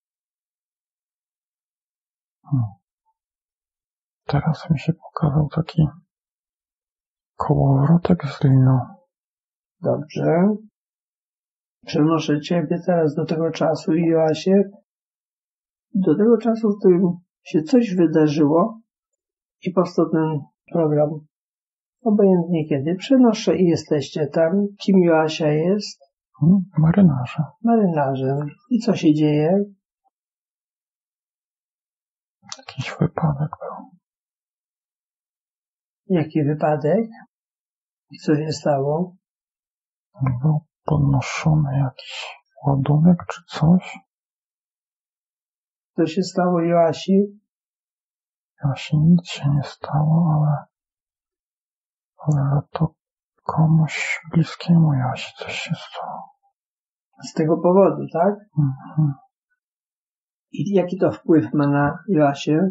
Hmm. Teraz mi się pokazał taki kołowrotek z liną. Dobrze. Przenoszę ciebie teraz do tego czasu i Joasię, do tego czasu, w którym się coś wydarzyło i powstał ten program. Obojętnie kiedy. Przenoszę i jesteście tam. Kim Joasia jest? Hmm, marynarze. Marynarzem. I co się dzieje? Jakiś wypadek był. Jaki wypadek? I co się stało? Był podnoszony jakiś ładunek czy coś. Co się stało Joasi? Joasi nic się nie stało, ale, ale za to komuś bliskiemu Joasi coś się stało. Z tego powodu, tak? Mhm. I jaki to wpływ ma na Joasię?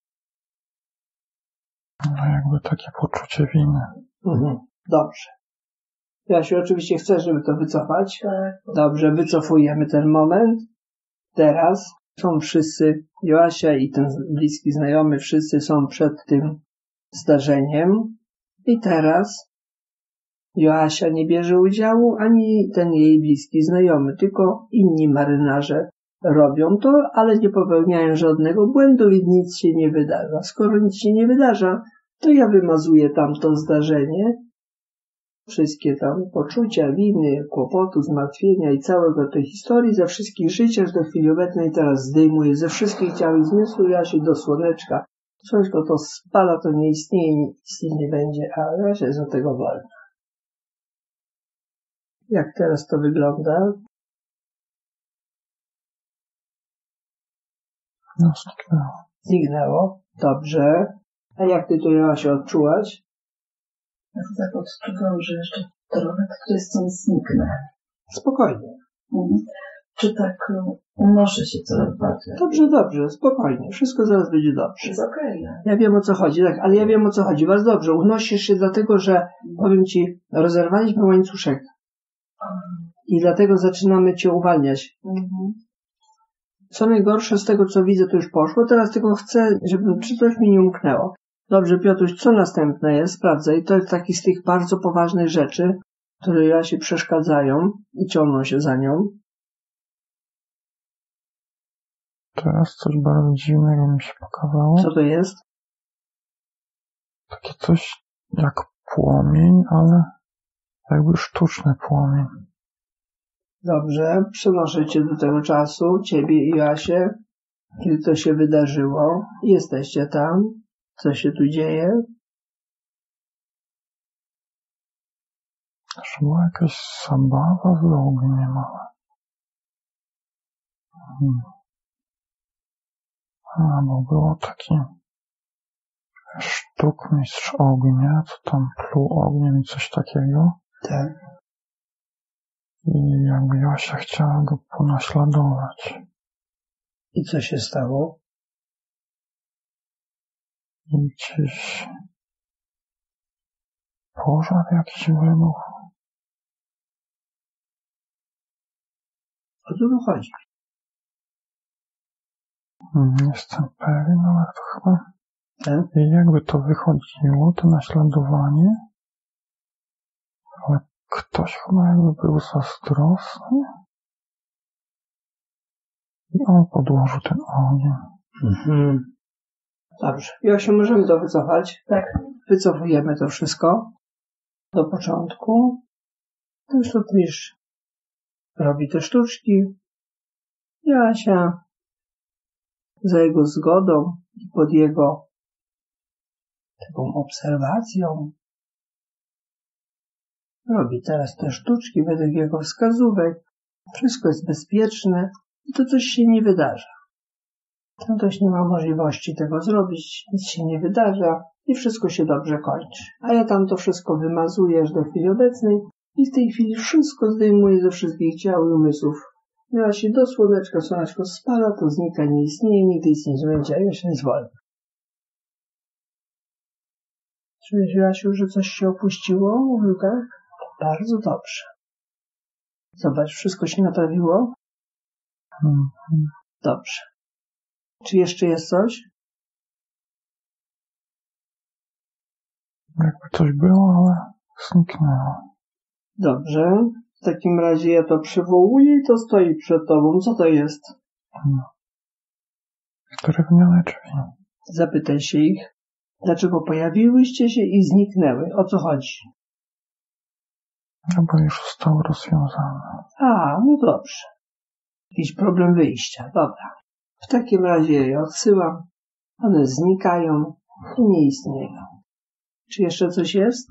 No jakby takie poczucie winy. Mhm. Dobrze. Jasiu, oczywiście chcesz, żeby to wycofać? Dobrze, wycofujemy ten moment. Teraz są wszyscy, Joasia i ten bliski znajomy, wszyscy są przed tym zdarzeniem. I teraz Joasia nie bierze udziału, ani ten jej bliski znajomy, tylko inni marynarze robią to, ale nie popełniają żadnego błędu i nic się nie wydarza. Skoro nic się nie wydarza, to ja wymazuję tamto zdarzenie, wszystkie tam poczucia, winy, kłopotu, zmartwienia i całego tej historii ze wszystkich żyć aż do chwili obecnej teraz zdejmuję ze wszystkich ciał i zmysłów Jasiu do słoneczka. Coś go to spala, to nie istnieje, nic nie będzie, a Jasia jest od tego wolna. Jak teraz to wygląda? No, zniknęło. Zniknęło. Dobrze. A jak ty to, Joasiu, odczułaś? Ja to tak odczuwam, że jeszcze trochę ktoś stąd zniknę. Spokojnie. Mhm. Czy tak um, unoszę się coraz bardziej? Dobrze, dobrze, spokojnie. Wszystko zaraz będzie dobrze. Jest okej. Okay, ja wiem, o co chodzi, tak, ale ja wiem, o co chodzi. Bardzo dobrze. Unosisz się dlatego, że, powiem ci, rozerwaliśmy łańcuszek. I dlatego zaczynamy cię uwalniać. Mhm. Co najgorsze z tego, co widzę, to już poszło. Teraz tylko chcę, żeby czy coś mi nie umknęło. Dobrze, Piotruś, co następne jest? Sprawdzaj. To jest taki z tych bardzo poważnych rzeczy, które ja się przeszkadzają i ciągną się za nią. Teraz coś bardzo dziwnego mi się pokazało. Co to jest? Takie coś jak płomień, ale jakby sztuczny płomień. Dobrze, przenoszę cię do tego czasu, ciebie i Jasię, kiedy to się wydarzyło. Jesteście tam. Co się tu dzieje? Że była jakaś zabawa z ogniem, ale... Hmm. A, bo było taki sztukmistrz ognia, co tam pluł ogniem i coś takiego. Tak. I jakby Joasia chciała go ponaśladować. I co się stało? I gdzieś pożar jakiś wybuchł. O co tu chodzi? Nie jestem pewien, ale to chyba... Tak? I jakby to wychodziło, to naśladowanie, ale ktoś chyba jakby był zazdrosny i on podłożył ten ogień. Mhm. Dobrze. Jasiu, możemy to wycofać? Tak. Wycofujemy to wszystko do początku. To już to Trish robi te sztuczki. Jasia za jego zgodą i pod jego taką obserwacją robi teraz te sztuczki według jego wskazówek. Wszystko jest bezpieczne i to coś się nie wydarza. Tamtoś nie ma możliwości tego zrobić, nic się nie wydarza i wszystko się dobrze kończy. A ja tam to wszystko wymazuję aż do chwili obecnej i w tej chwili wszystko zdejmuję ze wszystkich ciał i umysłów. Miała się do słoneczka, słoneczko spala, to znika, nie istnieje, nigdy istnieć nie będzie, a ja się zwolnię. Czujesz, Jasiu, że coś się opuściło w lukach? Bardzo dobrze. Zobacz, wszystko się naprawiło? Mhm. Dobrze. Czy jeszcze jest coś? Jakby coś było, ale zniknęło. Dobrze. W takim razie ja to przywołuję i to stoi przed tobą. Co to jest? Mhm. Drewniane drzwi. Zapytaj się ich, dlaczego pojawiłyście się i zniknęły. O co chodzi? No bo już zostało rozwiązane. A, no dobrze. Jakiś problem wyjścia. Dobra. W takim razie je odsyłam. One znikają i nie istnieją. Czy jeszcze coś jest?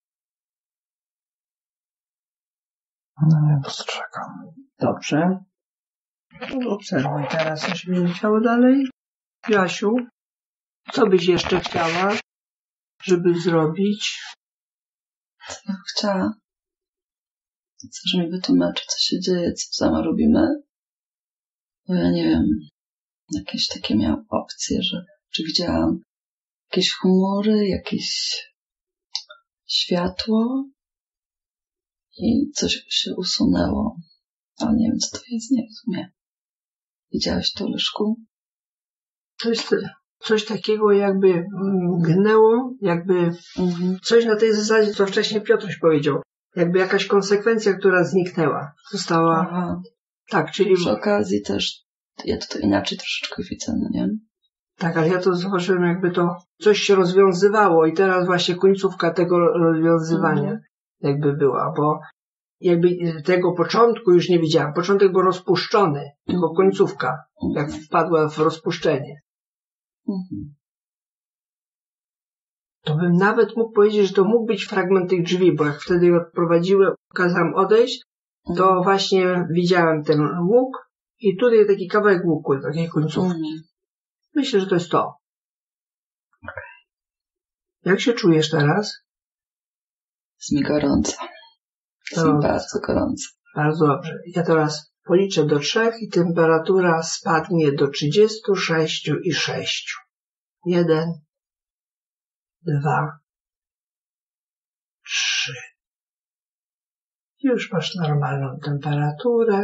No nie dostrzegam. Dobrze. Obserwuj teraz, co się będzie działo dalej. Jasiu, co byś jeszcze chciała, żeby zrobić? Co bym chciała? Chcesz mi wytłumaczyć, co się dzieje, co sama robimy? Bo ja nie wiem, jakieś takie miałam opcje, że czy widziałam jakieś chmury, jakieś światło i coś się usunęło. Ale nie wiem, co to jest, nie rozumiem. Widziałeś to, Leszku? To jest coś takiego, jakby mgnęło, jakby Mhm. coś na tej zasadzie, co wcześniej Piotruś powiedział. Jakby jakaś konsekwencja, która zniknęła. Została... Aha. Tak, czyli... Przy okazji też, ja to, to inaczej troszeczkę widzę, no nie? Tak, ale ja to zauważyłem, jakby to coś się rozwiązywało i teraz właśnie końcówka tego rozwiązywania Mhm. jakby była, bo jakby tego początku już nie widziałem. Początek był rozpuszczony, tylko końcówka, jak Mhm. wpadła w rozpuszczenie. Mhm. To bym nawet mógł powiedzieć, że to mógł być fragment tych drzwi, bo jak wtedy je odprowadziłem, kazałem odejść, to Mhm. właśnie widziałem ten łuk i tutaj taki kawałek łuku, takiej końcówki. Mhm. Myślę, że to jest to. Jak się czujesz teraz? Jest mi gorąco. Jest No. mi bardzo gorąco. Bardzo dobrze. Ja teraz policzę do trzech i temperatura spadnie do trzydziestu sześciu i sześciu. Jeden, dwa, trzy. Już masz normalną temperaturę.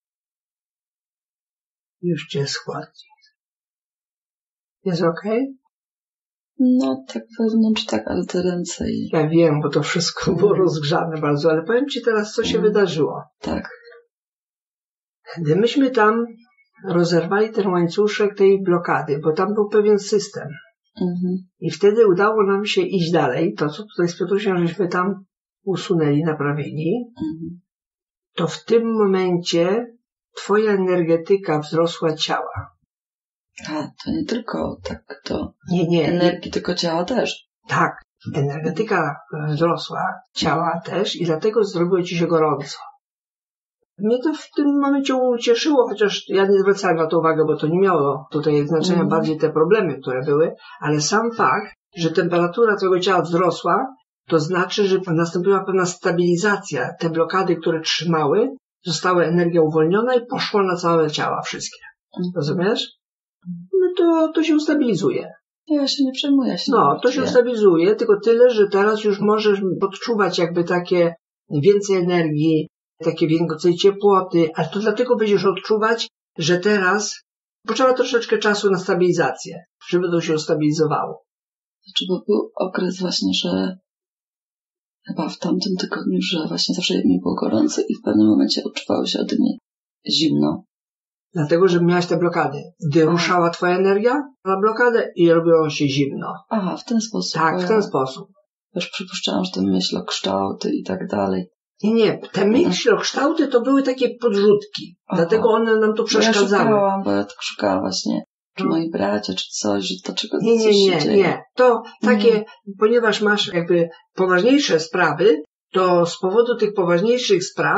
Już cię schłodzi. Jest ok? No, tak wewnątrz, tak, ale te ręce i... Ja wiem, bo to wszystko było rozgrzane bardzo, ale powiem ci teraz, co się Mm. wydarzyło. Tak. Gdy myśmy tam rozerwali ten łańcuszek tej blokady, bo tam był pewien system. Mhm. I wtedy udało nam się iść dalej, to co tutaj z Piotrusiem żeśmy tam usunęli, naprawili, Mhm. to w tym momencie twoja energetyka wzrosła ciała. A, to nie tylko tak do Nie, nie, nie. energii, tylko ciała też. Tak, energetyka wzrosła, ciała też i dlatego zrobiło ci się gorąco. Mnie to w tym momencie ucieszyło, chociaż ja nie zwracałem na to uwagi, bo to nie miało tutaj znaczenia, Mhm. bardziej te problemy, które były, ale sam fakt, że temperatura twojego ciała wzrosła, to znaczy, że nastąpiła pewna stabilizacja. Te blokady, które trzymały, została energia uwolniona i poszła na całe ciała wszystkie. Mhm. Rozumiesz? No to, to się ustabilizuje. Ja się nie przejmuję. Się No, nie to się martwię. ustabilizuje, tylko tyle, że teraz już możesz odczuwać jakby takie więcej energii, takie więcej ciepłoty, ale to dlatego będziesz odczuwać, że teraz potrzeba troszeczkę czasu na stabilizację, żeby to się ustabilizowało. Znaczy, bo był okres właśnie, że chyba w tamtym tygodniu, że właśnie zawsze mi było gorąco i w pewnym momencie odczuwało się ode mnie zimno. Dlatego, że miałaś te blokady. Gdy A. ruszała twoja energia na blokadę i robiło się zimno. Aha, w ten sposób. Tak, bo w ten ja sposób. już przypuszczałam, że te myślokształty i tak dalej. Nie, nie, te myślokształty to były takie podrzutki. Aha. Dlatego one nam to Bo ja przeszkadzały. szukałam, bo ja tak szukałam właśnie, czy No. moi bracia, czy coś, że dlaczego Nie, coś nie, się nie, dzieje. nie. To takie, Nie. ponieważ masz jakby poważniejsze sprawy, to z powodu tych poważniejszych spraw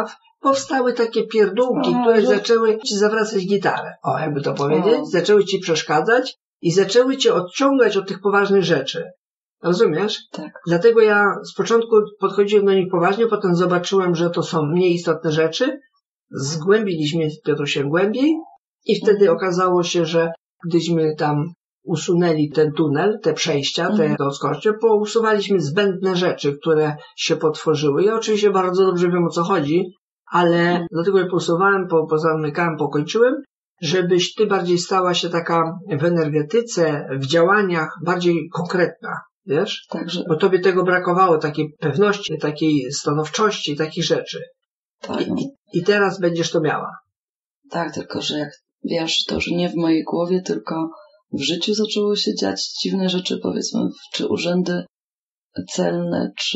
powstały takie pierdółki, A, które że- zaczęły ci zawracać gitarę. O, jakby to powiedzieć. O. Zaczęły ci przeszkadzać i zaczęły cię odciągać od tych poważnych rzeczy. Rozumiesz? Tak. Dlatego ja z początku podchodziłem do nich poważnie, potem zobaczyłem, że to są mniej istotne rzeczy. Zgłębiliśmy z Piotrusiem głębiej i wtedy Mhm. okazało się, że gdyśmy tam usunęli ten tunel, te przejścia, Mhm. te odskocznie, pousuwaliśmy zbędne rzeczy, które się potworzyły. Ja oczywiście bardzo dobrze wiem, o co chodzi, ale Mhm. dlatego je posuwałem, po, pozamykałem, pokończyłem, żebyś ty bardziej stała się taka w energetyce, w działaniach bardziej konkretna, wiesz? Także, Bo tobie tego brakowało, takiej pewności, takiej stanowczości, takich rzeczy. tak, no. I, I teraz będziesz to miała. Tak, tylko że jak wiesz, to, że nie w mojej głowie, tylko w życiu zaczęły się dziać dziwne rzeczy, powiedzmy, czy urzędy celne, czy...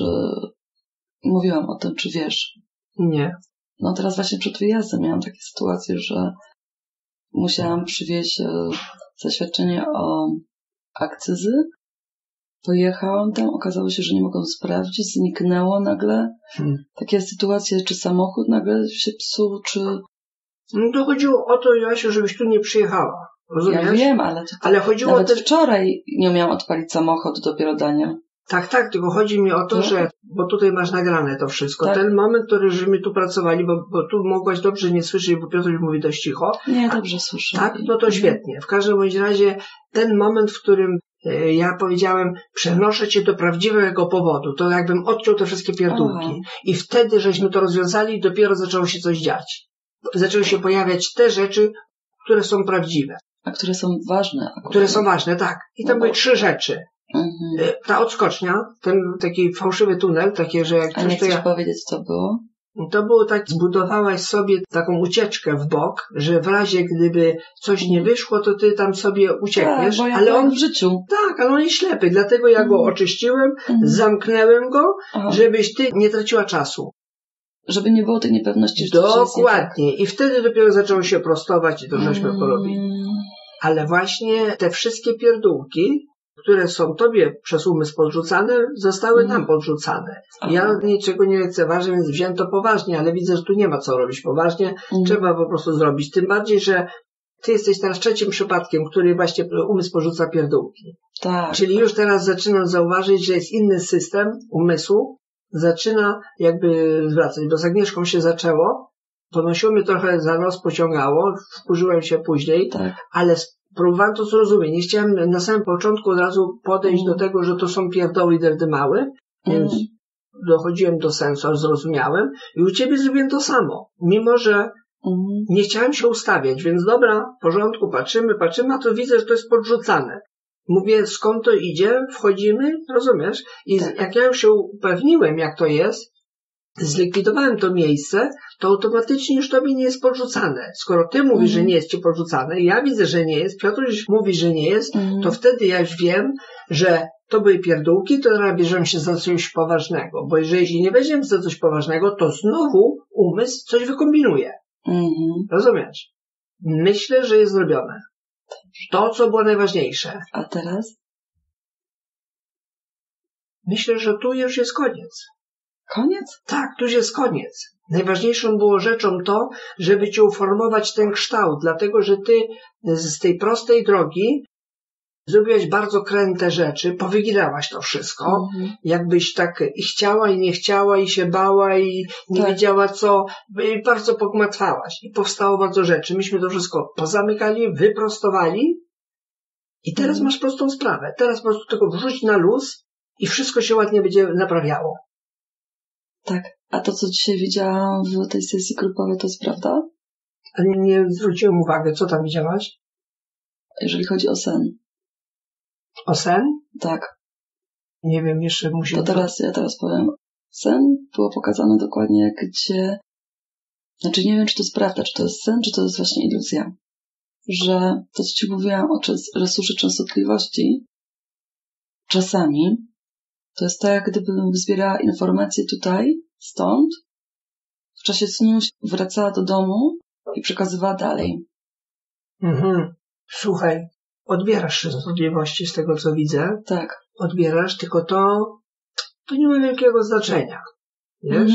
Mówiłam o tym, czy wiesz. Nie. No teraz właśnie przed wyjazdem miałam takie sytuacje, że musiałam przywieźć e, zaświadczenie o akcyzy. Pojechałam tam, okazało się, że nie mogą sprawdzić, zniknęło nagle. Hmm. Takie sytuacje, czy samochód nagle się psuł, czy... No to chodziło o to, Joasiu, żebyś tu nie przyjechała. Rozumiesz? Ja wiem, ale to Ale chodziło nawet o te... wczoraj nie umiałam odpalić samochód do birodania. Tak, tak, tylko chodzi mi o to, Tak? że, bo tutaj masz nagrane to wszystko, Tak. ten moment, który żeśmy tu pracowali, bo, bo tu mogłaś dobrze nie słyszeć, bo Piotr mówi dość cicho. Nie, dobrze słyszę. Tak, no to świetnie. W każdym bądź razie ten moment, w którym e, ja powiedziałem, przenoszę cię do prawdziwego powodu, to jakbym odciął te wszystkie pierdółki. Aha. I wtedy, żeśmy to rozwiązali, dopiero zaczęło się coś dziać. Zaczęły się pojawiać te rzeczy, które są prawdziwe, A które są ważne. Akurat. które są ważne, tak. I tam No były bo- trzy rzeczy. Mhm. E, Ta odskocznia, ten taki fałszywy tunel, takie, że jak A nie coś to chcesz ja... powiedzieć, co było? To było tak, zbudowałaś sobie taką ucieczkę w bok, że w razie gdyby coś nie wyszło, to ty tam sobie uciekniesz, tak, bo ja ale on, w życiu. tak, ale on jest ślepy, dlatego ja go Mhm. oczyściłem, Mhm. zamknęłem go, Aha. żebyś ty nie traciła czasu. Żeby nie było tej niepewności, że coś jest nie tak. Dokładnie. I wtedy dopiero zaczęło się prostować i to żeśmy Mm. porobili. Ale właśnie te wszystkie pierdółki, które są tobie przez umysł podrzucane, zostały Mhm. nam podrzucane. Aha. Ja niczego nie lekceważę, więc wziąłem to poważnie, ale widzę, że tu nie ma co robić poważnie. Mhm. Trzeba po prostu zrobić. Tym bardziej, że ty jesteś teraz trzecim przypadkiem, który właśnie umysł porzuca pierdółki. Tak. Czyli już teraz zaczynam zauważyć, że jest inny system umysłu, zaczyna jakby zwracać, bo z Agnieszką się zaczęło, ponosiło mnie trochę za nos, pociągało, wkurzyłem się później, Tak. ale próbowałem to zrozumieć. Nie chciałem na samym początku od razu podejść Mm. do tego, że to są pierdoły i derdymały, więc Mm. dochodziłem do sensu, aż zrozumiałem i u ciebie zrobiłem to samo. Mimo, że Mhm. nie chciałem się ustawiać, więc dobra, w porządku, patrzymy, patrzymy, a to widzę, że to jest podrzucane. Mówię, skąd to idzie, wchodzimy, rozumiesz? I Tak. jak ja już się upewniłem, jak to jest, zlikwidowałem to miejsce, to automatycznie już tobie nie jest podrzucane. Skoro ty mówisz, Mhm. że nie jest ci podrzucane, ja widzę, że nie jest, Piotr już mówi, że nie jest, Mhm. to wtedy ja już wiem, że to były pierdółki, to teraz bierzemy się za coś poważnego. Bo jeżeli nie weźmiemy za coś poważnego, to znowu umysł coś wykombinuje. Mhm. Rozumiesz? Myślę, że jest zrobione. To, co było najważniejsze. A teraz? Myślę, że tu już jest koniec. Koniec? Tak, tu już jest koniec. Najważniejszą było rzeczą to, żeby cię uformować ten kształt, dlatego że ty z tej prostej drogi zrobiłaś bardzo kręte rzeczy, powygilałaś to wszystko, Mhm. jakbyś tak i chciała, i nie chciała, i się bała, i nie Tak. wiedziała co, i bardzo pogmatwałaś. I powstało bardzo rzeczy. Myśmy to wszystko pozamykali, wyprostowali i teraz Mhm. masz prostą sprawę. Teraz po prostu tylko wrzuć na luz i wszystko się ładnie będzie naprawiało. Tak. A to, co dzisiaj widziałam w tej sesji grupowej, to jest prawda? A nie, nie zwróciłem uwagi, co tam widziałaś? Jeżeli chodzi o sen. O sen? Tak. Nie wiem, jeszcze musimy... To teraz, ja teraz powiem. Sen było pokazane dokładnie, gdzie... Znaczy nie wiem, czy to jest prawda, czy to jest sen, czy to jest właśnie iluzja. Że to, co ci mówiłam o czas, resursie częstotliwości, czasami to jest tak, jak gdybym zbierała informacje tutaj, stąd, w czasie snu wracała do domu i przekazywała dalej. Mhm. Słuchaj, odbierasz częstotliwości z tego, co widzę. Tak. Odbierasz, tylko to, to nie ma wielkiego znaczenia. Wiesz? Mhm.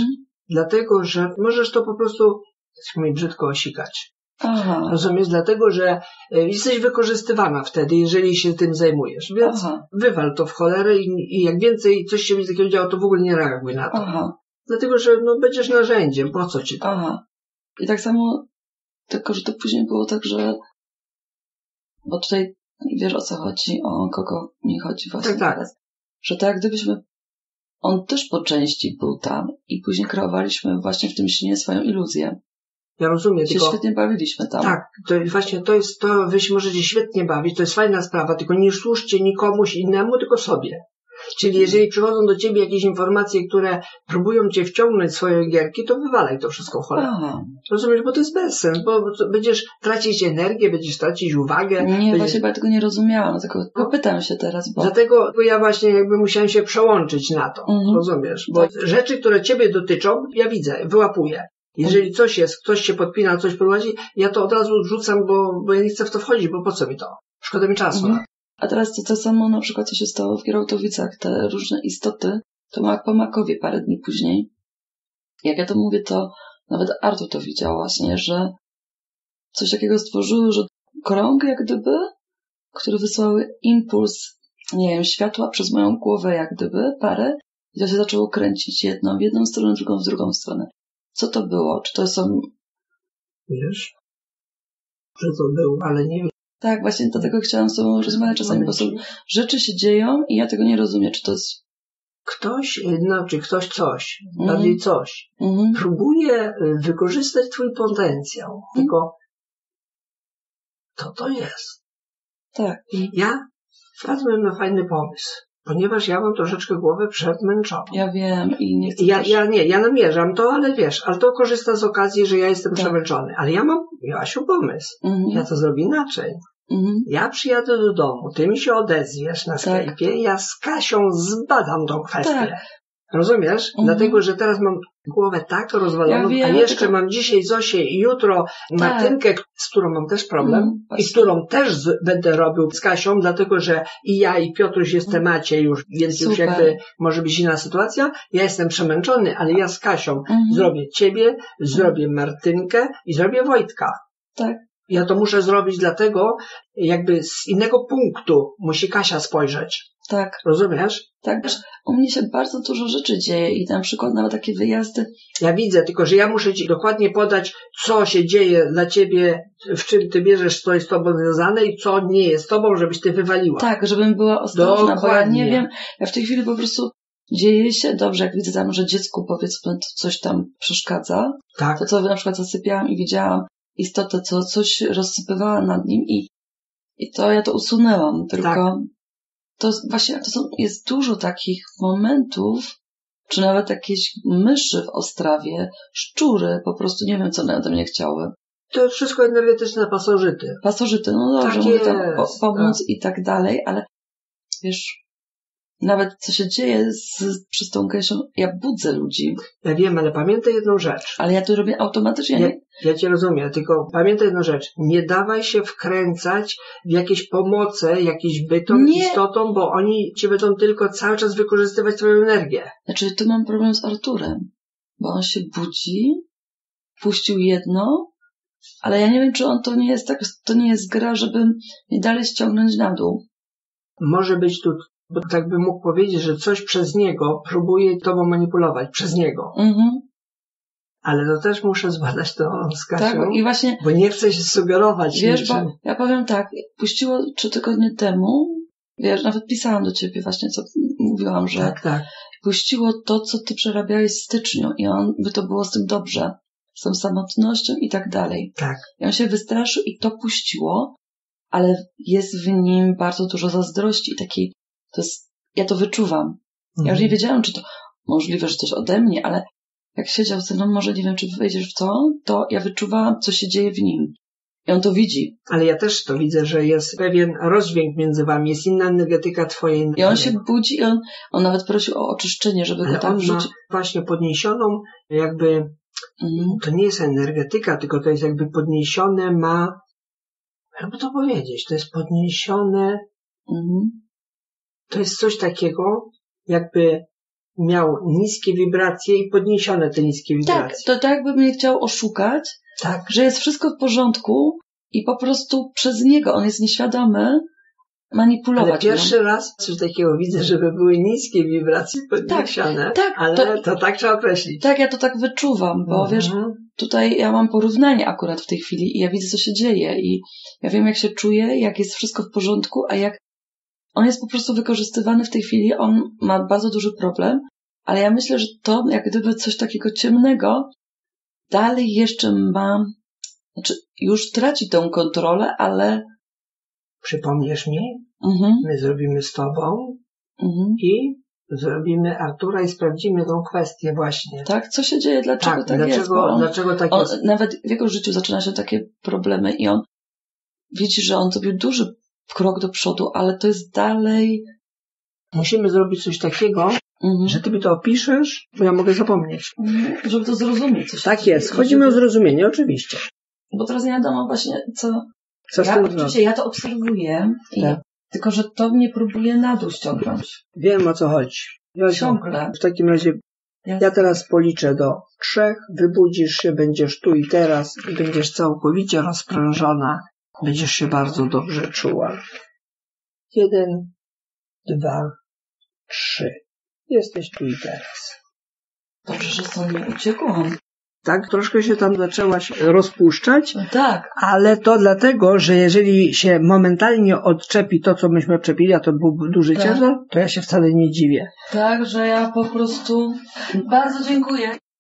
dlatego że możesz to po prostu, mi brzydko, osikać. Aha. Rozumiesz? Dlatego, że jesteś wykorzystywana wtedy, jeżeli się tym zajmujesz. Więc Aha. wywal to w cholerę i, i jak więcej coś się takiego działo, to w ogóle nie reaguj na to. Aha. Dlatego, że no, będziesz narzędziem. Po co ci to? Aha. I tak samo, tylko że to później było tak, że bo tutaj wiesz, o co chodzi, o kogo mi chodzi właśnie tak, tak. teraz. Że tak gdybyśmy, on też po części był tam i później kreowaliśmy właśnie w tym śnie swoją iluzję. Ja rozumiem, się tylko... świetnie bawiliśmy tam. Tak, to właśnie to jest to, wy się możecie świetnie bawić, to jest fajna sprawa, tylko nie służcie nikomuś innemu, tylko sobie. Czyli jeżeli przychodzą do ciebie jakieś informacje, które próbują cię wciągnąć w swoje gierki, to wywalaj to wszystko w cholerę. Aha. Rozumiesz, bo to jest bezsens, bo będziesz tracić energię, będziesz tracić uwagę. Nie, będziesz... właśnie, bo ja tego nie rozumiałam, tylko no. pytam się teraz, bo... Dlatego bo ja właśnie jakby musiałem się przełączyć na to, mhm. rozumiesz? Bo tak. rzeczy, które ciebie dotyczą, ja widzę, wyłapuję. Jeżeli coś jest, ktoś się podpina, coś prowadzi, ja to od razu odrzucam, bo, bo ja nie chcę w to wchodzić, bo po co mi to? Szkoda mi czasu. Mhm. A teraz to, to samo na przykład, co się stało w Gierałtowicach, te różne istoty, to ma po Makowie parę dni później. Jak ja to mówię, to nawet Artur to widział właśnie, że coś takiego stworzyły, że krąg jak gdyby, które wysłały impuls, nie wiem, światła przez moją głowę jak gdyby, parę, i to się zaczęło kręcić jedną w jedną stronę, drugą w drugą stronę. Co to było? Czy to są... Wiesz, że to było, ale nie wiem. Tak, właśnie dlatego chciałam z tobą rozmawiać czasami, bo są rzeczy się dzieją i ja tego nie rozumiem, czy to jest... Ktoś, no, czy ktoś coś, mm. bardziej coś, mm. próbuje wykorzystać twój potencjał, mm. tylko to to jest. Tak. I ja wpadłem na fajny pomysł. Ponieważ ja mam troszeczkę głowę przemęczoną. Ja wiem i nie chcę ja, też... ja nie, ja namierzam to, ale wiesz, ale to korzysta z okazji, że ja jestem tak. przemęczony. Ale ja mam, Joasiu, pomysł. Mhm. Ja to zrobię inaczej. Mhm. Ja przyjadę do domu, ty mi się odezwiesz na tak. Skype'ie, ja z Kasią zbadam tą kwestię. Tak. Rozumiesz? Mhm. Dlatego, że teraz mam głowę tak rozwaloną, ja wiem, a jeszcze tylko... mam dzisiaj Zosię i jutro Martynkę, tak. z którą mam też problem mm, i z którą też z, będę robił z Kasią, dlatego, że i ja i Piotruś jest w temacie już, więc Super. już jakby może być inna sytuacja. Ja jestem przemęczony, ale ja z Kasią mm. zrobię ciebie, zrobię Martynkę i zrobię Wojtka. Tak. Ja to muszę zrobić dlatego, jakby z innego punktu musi Kasia spojrzeć. Tak. Rozumiesz? Tak, u mnie się bardzo dużo rzeczy dzieje i na przykład nawet takie wyjazdy. Ja widzę, tylko że ja muszę ci dokładnie podać, co się dzieje dla ciebie, w czym ty bierzesz, co jest z tobą związane i co nie jest z tobą, żebyś ty wywaliła. Tak, żebym była ostrożna, dokładnie. Bo ja nie wiem, ja w tej chwili po prostu dzieje się, dobrze, jak widzę tam, że dziecku powiedzmy coś tam przeszkadza, tak. to co na przykład zasypiałam i widziałam istotę, co coś rozsypywała nad nim i, i to ja to usunęłam, tylko tak. to właśnie to są, jest dużo takich momentów, czy nawet jakieś myszy w Ostrawie, szczury, po prostu nie wiem, co one ode mnie chciały. To wszystko energetyczne pasożyty. Pasożyty, no dobrze, tak mówię tam po, pomóc tak. i tak dalej, ale wiesz, nawet co się dzieje z, przez tą Kasią, ja budzę ludzi. Ja wiem, ale pamiętaj jedną rzecz. Ale ja to robię automatycznie. Ja, ja cię rozumiem, tylko pamiętaj jedną rzecz. Nie dawaj się wkręcać w jakieś pomoce, jakieś bytom, nie. istotom, bo oni ci będą tylko cały czas wykorzystywać swoją energię. Znaczy, tu mam problem z Arturem, bo on się budzi, puścił jedno, ale ja nie wiem, czy on to nie jest tak, to nie jest gra, żeby mnie dalej ściągnąć na dół. Może być tu, bo tak bym mógł powiedzieć, że coś przez niego próbuje tobą manipulować, przez niego. Mhm. Ale to też muszę zbadać to z Kasią, tak, i właśnie, bo nie chcę się sugerować. Wiesz, niczym. Bo ja powiem tak, puściło trzy tygodnie temu, wiesz, nawet pisałam do ciebie właśnie, co mówiłam, że tak, tak. puściło to, co ty przerabiałeś w styczniu i on by to było z tym dobrze, z tą samotnością i tak dalej. Tak. I on się wystraszył i to puściło, ale jest w nim bardzo dużo zazdrości i takiej, to jest, ja to wyczuwam. Mhm. Ja już nie wiedziałam, czy to możliwe, że coś ode mnie, ale jak siedział ze mną, może nie wiem, czy wejdziesz w to, to ja wyczuwałam, co się dzieje w nim. I on to widzi. Ale ja też to widzę, że jest pewien rozdźwięk między wami, jest inna energetyka twojej. I on się budzi i on, on nawet prosił o oczyszczenie, żeby ale go tam on wrzucić. Ma właśnie podniesioną, jakby, mhm. to nie jest energetyka, tylko to jest jakby podniesione ma, jakby to powiedzieć, to jest podniesione, mhm. to jest coś takiego, jakby miał niskie wibracje i podniesione te niskie wibracje. Tak, to tak jakby mnie chciał oszukać, Tak. że jest wszystko w porządku i po prostu przez niego, on jest nieświadomy, manipulować. Ale pierwszy mną. raz coś takiego widzę, żeby były niskie wibracje podniesione, tak, tak, ale to, to tak trzeba określić. Tak, ja to tak wyczuwam, bo mhm. wiesz, tutaj ja mam porównanie akurat w tej chwili i ja widzę, co się dzieje i ja wiem, jak się czuję, jak jest wszystko w porządku, a jak on jest po prostu wykorzystywany w tej chwili, on ma bardzo duży problem, ale ja myślę, że to jak gdyby coś takiego ciemnego dalej jeszcze ma, znaczy już traci tą kontrolę, ale przypomniesz mi, mhm. my zrobimy z tobą mhm. i zrobimy Artura i sprawdzimy tą kwestię właśnie. Tak? Co się dzieje? Dlaczego tak, tak dlaczego, jest? Bo on, dlaczego tak on, jest? Nawet w jego życiu zaczyna się takie problemy i on widzi, że on zrobił duży krok do przodu, ale to jest dalej... Musimy zrobić coś takiego, mhm. że ty mi to opiszesz, bo ja mogę zapomnieć. Żeby to zrozumieć. Coś tak jest. Chodzimy o zrozumienie, oczywiście. Bo teraz nie wiadomo właśnie, co... co ja, oczywiście ja to obserwuję, i, tak. tylko że to mnie próbuje na dół ściągnąć. Wiem, o co chodzi. Ja Ciągle. W takim razie ja... ja teraz policzę do trzech, wybudzisz się, będziesz tu i teraz i będziesz całkowicie rozprężona. Będziesz się bardzo dobrze czuła. Jeden, dwa, trzy. Jesteś tu i teraz. Dobrze, że stąd nie uciekłam. Tak, troszkę się tam zaczęłaś rozpuszczać. No tak. Ale to dlatego, że jeżeli się momentalnie odczepi to, co myśmy odczepili, a to był duży tak. ciężar, to ja się wcale nie dziwię. Tak, że ja po prostu bardzo dziękuję.